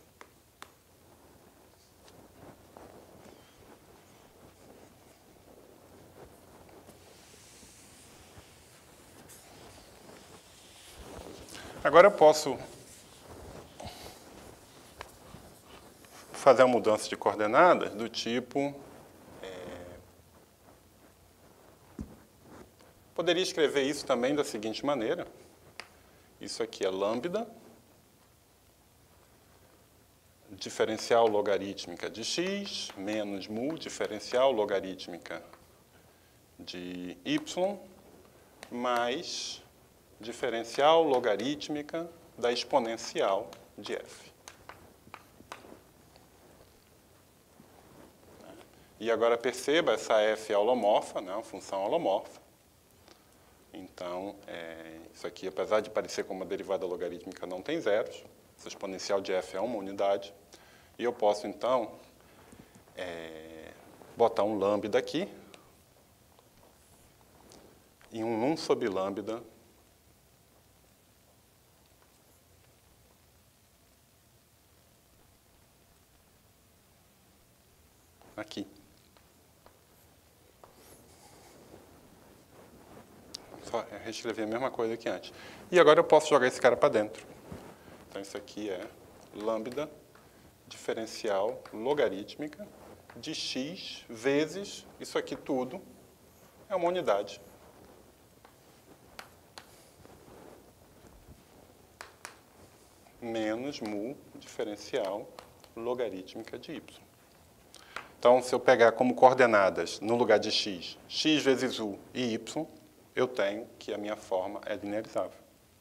Agora eu posso fazer uma mudança de coordenadas do tipo... É, poderia escrever isso também da seguinte maneira. Isso aqui é lambda, diferencial logarítmica de x, menos mu, diferencial logarítmica de y, mais diferencial logarítmica da exponencial de f. E agora perceba, essa f é holomorfa, né, uma função holomorfa. Então, é, isso aqui, apesar de parecer como uma derivada logarítmica, não tem zeros. Essa exponencial de f é uma unidade. E eu posso, então, é, botar um lambda aqui e um um sobre lambda aqui. Só reescrever a mesma coisa que antes. E agora eu posso jogar esse cara para dentro. Então, isso aqui é lambda diferencial logarítmica de x vezes isso aqui tudo é uma unidade. Menos mu diferencial logarítmica de y. Então, se eu pegar como coordenadas, no lugar de x, x vezes u e y, eu tenho que a minha forma é linearizável.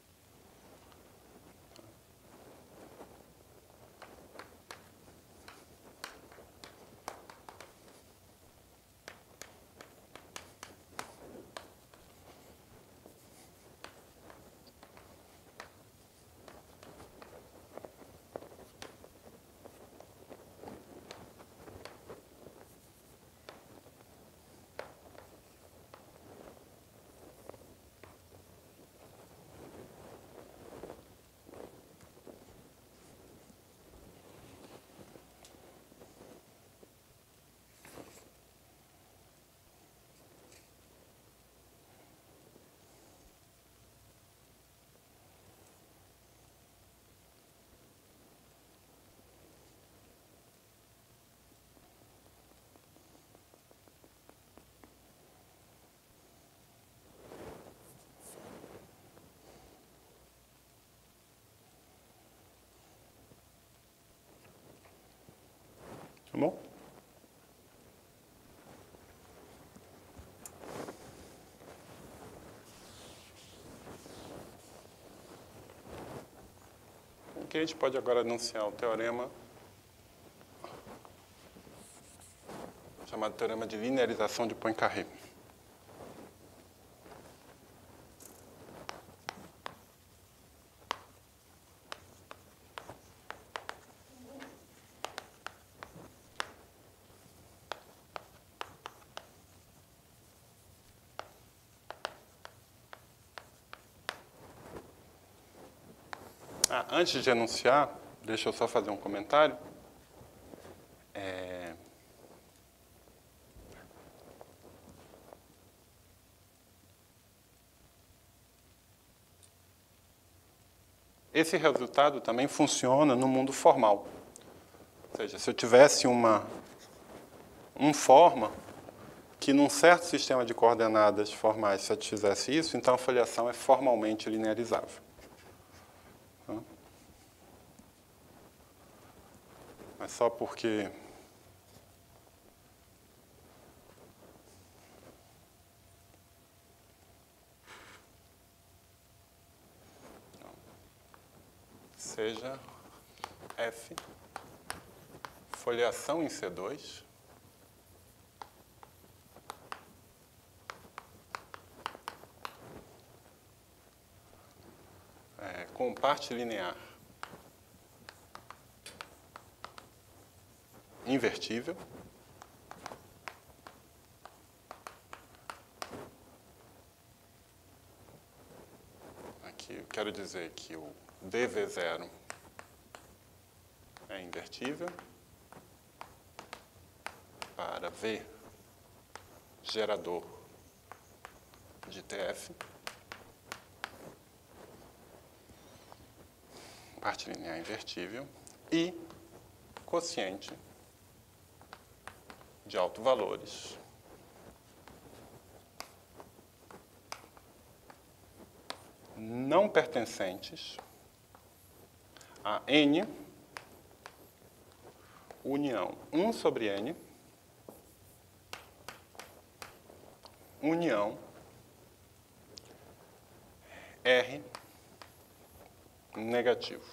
Tá bom? Aqui a gente pode agora anunciar o teorema chamado teorema de linearização de Poincaré. Ah, antes de anunciar, deixa eu só fazer um comentário. É... Esse resultado também funciona no mundo formal. Ou seja, se eu tivesse uma um forma que num certo sistema de coordenadas formais satisfizesse isso, então a foliação é formalmente linearizável. Mas só porque seja F foliação em C dois é, com parte linear invertível, aqui eu quero dizer que o D V zero é invertível para V gerador de T F, parte linear invertível, e quociente de autovalores não pertencentes a N união um sobre N união R negativo.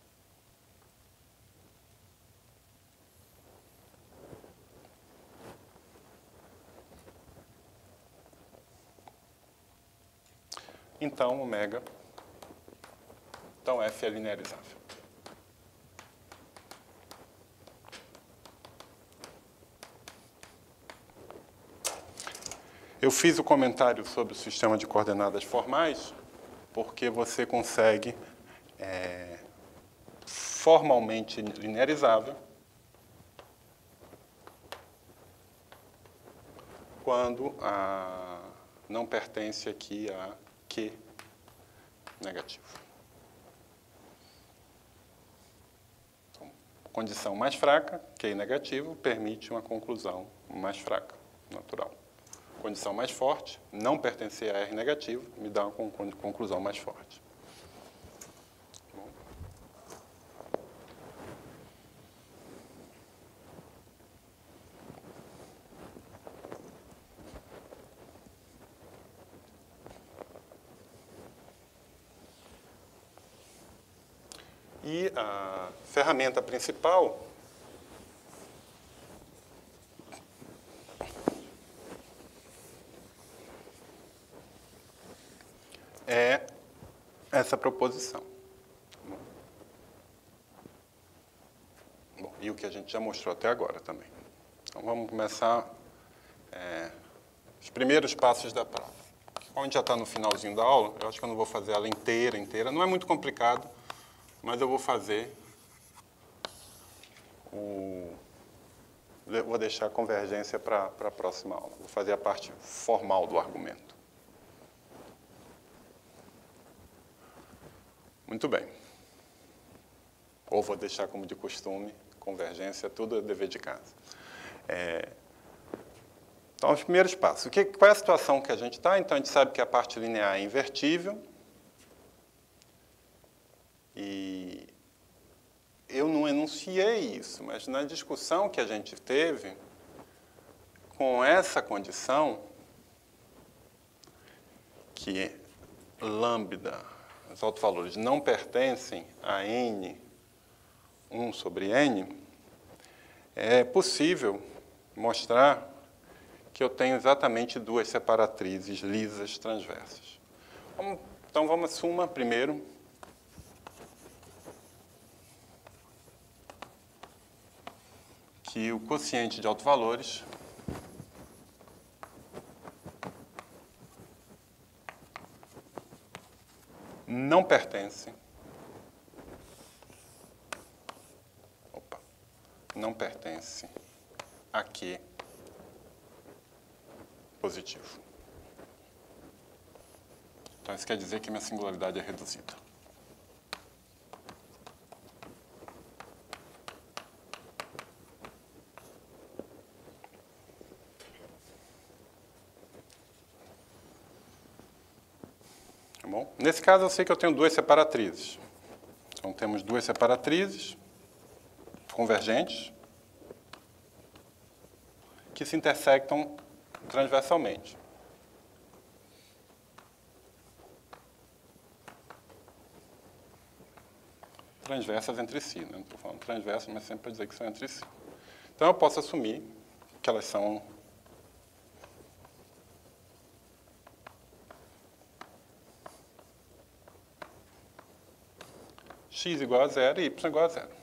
Então, ômega, então F é linearizável. Eu fiz o comentário sobre o sistema de coordenadas formais porque você consegue é, formalmente linearizável quando a, não pertence aqui a Q negativo. Então, condição mais fraca, Q negativo, permite uma conclusão mais fraca, natural. Condição mais forte, não pertencer a R negativo, me dá uma conclusão mais forte. Bom. E a ferramenta principal é essa proposição. Bom, e o que a gente já mostrou até agora também. Então, vamos começar é, os primeiros passos da prova. Como a gente já está no finalzinho da aula, eu acho que eu não vou fazer ela inteira, inteira. Não é muito complicado, mas eu vou fazer o... Vou deixar a convergência para a próxima aula. Vou fazer a parte formal do argumento. Muito bem. Ou vou deixar como de costume, convergência, tudo é dever de casa. É... Então, os primeiros passos. O que, qual é a situação que a gente está? Então, a gente sabe que a parte linear é invertível. E eu não enunciei isso, mas na discussão que a gente teve, com essa condição, que lambda, os autovalores não pertencem a N, um sobre N, é possível mostrar que eu tenho exatamente duas separatrizes lisas transversas. Vamos, então, vamos assumir primeiro que o quociente de autovalores não pertence, opa, não pertence a Q positivo. Então, isso quer dizer que minha singularidade é reduzida. Tá bom? Nesse caso, eu sei que eu tenho duas separatrizes. Então, temos duas separatrizes convergentes que se intersectam transversalmente. Transversas entre si, né? Não estou falando transversas, mas sempre para dizer que são entre si. Então, eu posso assumir que elas são x igual a zero e y igual a zero.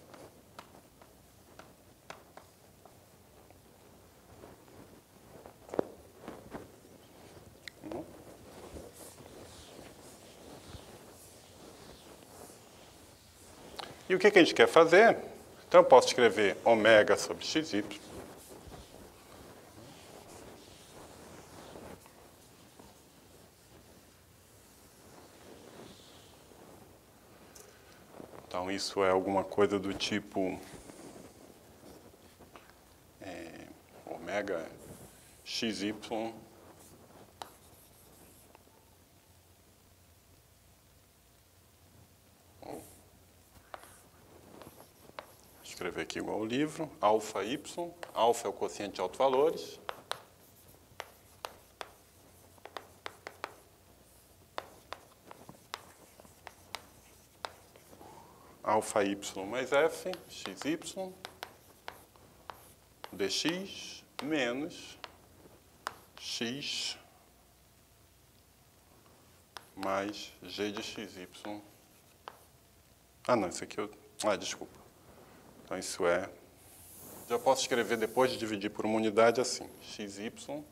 E o que, que a gente quer fazer? Então, eu posso escrever ômega sobre xy. Então, isso é alguma coisa do tipo ômega xy. Vou escrever aqui igual o livro. Alfa y. Alfa é o quociente de autovalores. Alfa y mais f, xy, dx, menos x mais g de xy. Ah, não, isso aqui eu... Ah, desculpa. Então, isso é... Já posso escrever, depois de dividir por uma unidade, assim. Xy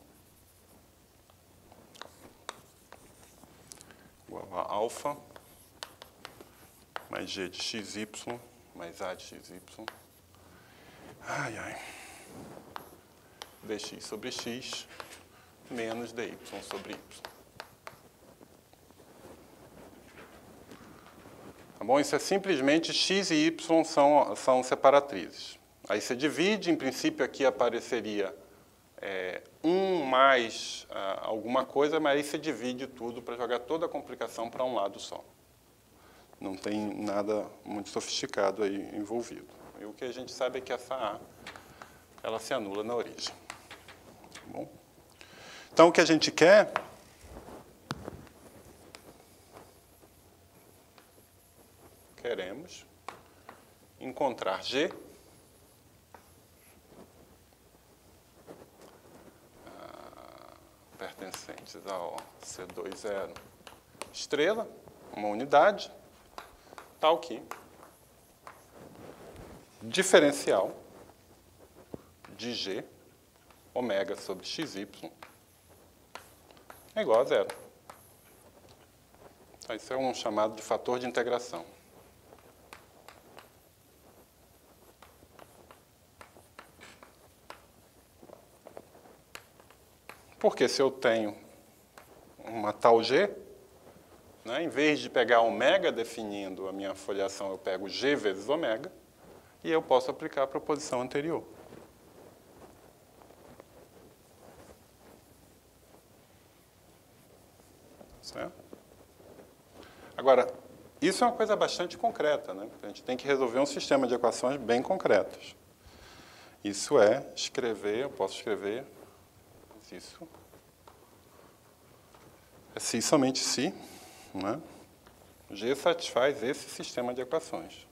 igual a alfa mais g de xy mais a de xy. Ai, ai. Dx sobre x menos dy sobre y. Tá bom? Isso é simplesmente x e y são, são separatrizes. Aí você divide, em princípio aqui apareceria é, um mais ah, alguma coisa, mas aí você divide tudo para jogar toda a complicação para um lado só. Não tem nada muito sofisticado aí envolvido. E o que a gente sabe é que essa A, ela se anula na origem. Tá bom? Então, o que a gente quer queremos encontrar G ah, pertencentes ao C dois zero estrela, uma unidade, tal que diferencial de G ômega sobre xy é igual a zero. Então, isso é um chamado de fator de integração. Porque se eu tenho uma tal G, né, em vez de pegar ômega definindo a minha foliação, eu pego G vezes ômega, e eu posso aplicar a proposição anterior. Certo? Agora, isso é uma coisa bastante concreta, né? A gente tem que resolver um sistema de equações bem concretas. Isso é escrever, eu posso escrever isso. É se somente se, né? G satisfaz esse sistema de equações.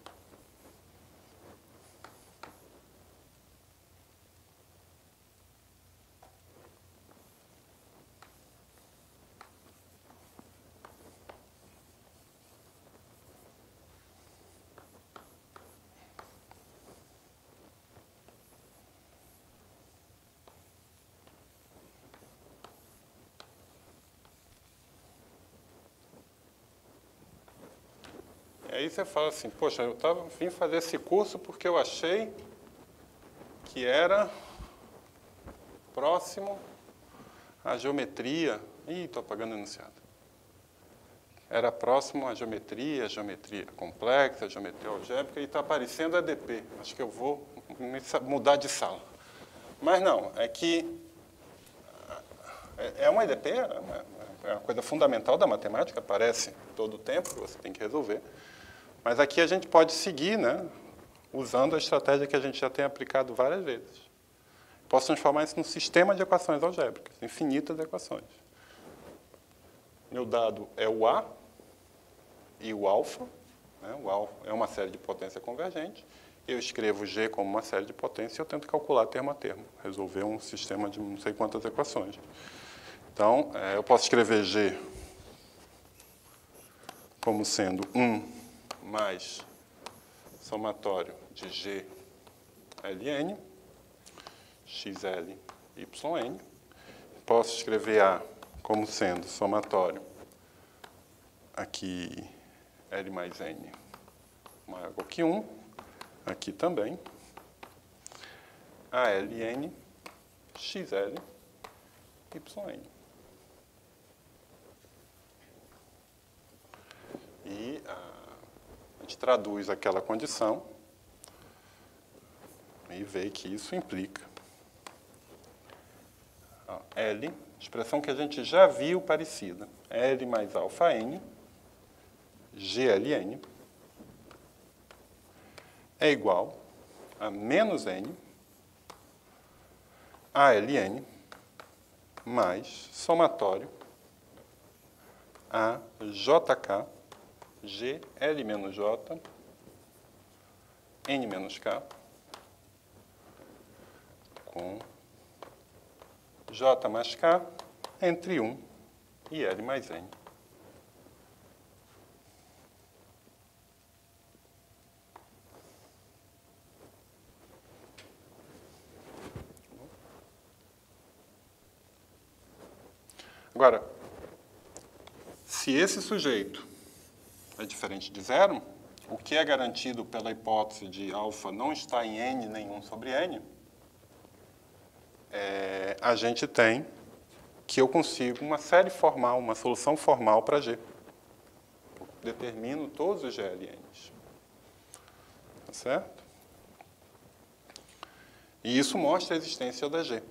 Aí você fala assim, poxa, eu tava, vim fazer esse curso porque eu achei que era próximo à geometria. Ih, estou apagando o enunciado. Era próximo à geometria, geometria complexa, geometria algébrica, e está aparecendo A D P. Acho que eu vou mudar de sala. Mas não, é que é uma A D P, é uma coisa fundamental da matemática, aparece todo o tempo, que você tem que resolver. Mas aqui a gente pode seguir, né, usando a estratégia que a gente já tem aplicado várias vezes. Posso transformar isso num sistema de equações algébricas, infinitas equações. Meu dado é o A e o alfa, né, o alfa é uma série de potência convergente. Eu escrevo G como uma série de potência e eu tento calcular termo a termo, resolver um sistema de não sei quantas equações. Então, é, eu posso escrever G como sendo um mais somatório de G ln, xl, yn. Posso escrever A como sendo somatório aqui L mais N maior que um, aqui também, A L N, X L, Y N. E a, a gente traduz aquela condição e vê que isso implica L, expressão que a gente já viu parecida. L mais alfa N, G L N, é igual a menos N, A L N, mais somatório A J K, G L menos J, N menos K, com J mais K entre um e L mais N. Agora, se esse sujeito é diferente de zero, o que é garantido pela hipótese de alfa não está em N nenhum sobre N, é, a gente tem que eu consigo uma série formal, uma solução formal para G. Eu determino todos os G L Ns. Tá certo? E isso mostra a existência da G.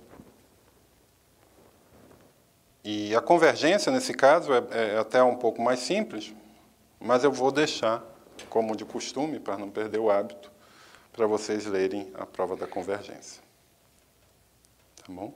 E a convergência, nesse caso, é, é até um pouco mais simples, mas eu vou deixar, como de costume, para não perder o hábito, para vocês lerem a prova da convergência. Tá bom?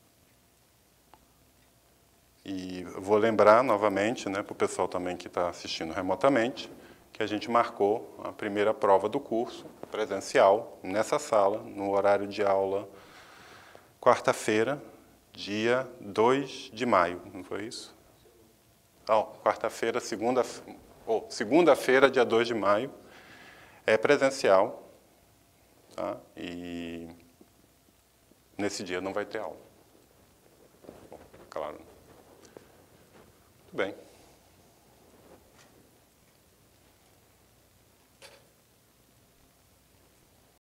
E vou lembrar novamente, né, para o pessoal também que está assistindo remotamente, que a gente marcou a primeira prova do curso, presencial, nessa sala, no horário de aula, quarta-feira, dia dois de maio, não foi isso? Oh, quarta-feira, segunda, oh, segunda-feira, dia dois de maio, é presencial, tá? E nesse dia não vai ter aula. Bom, claro. Muito bem.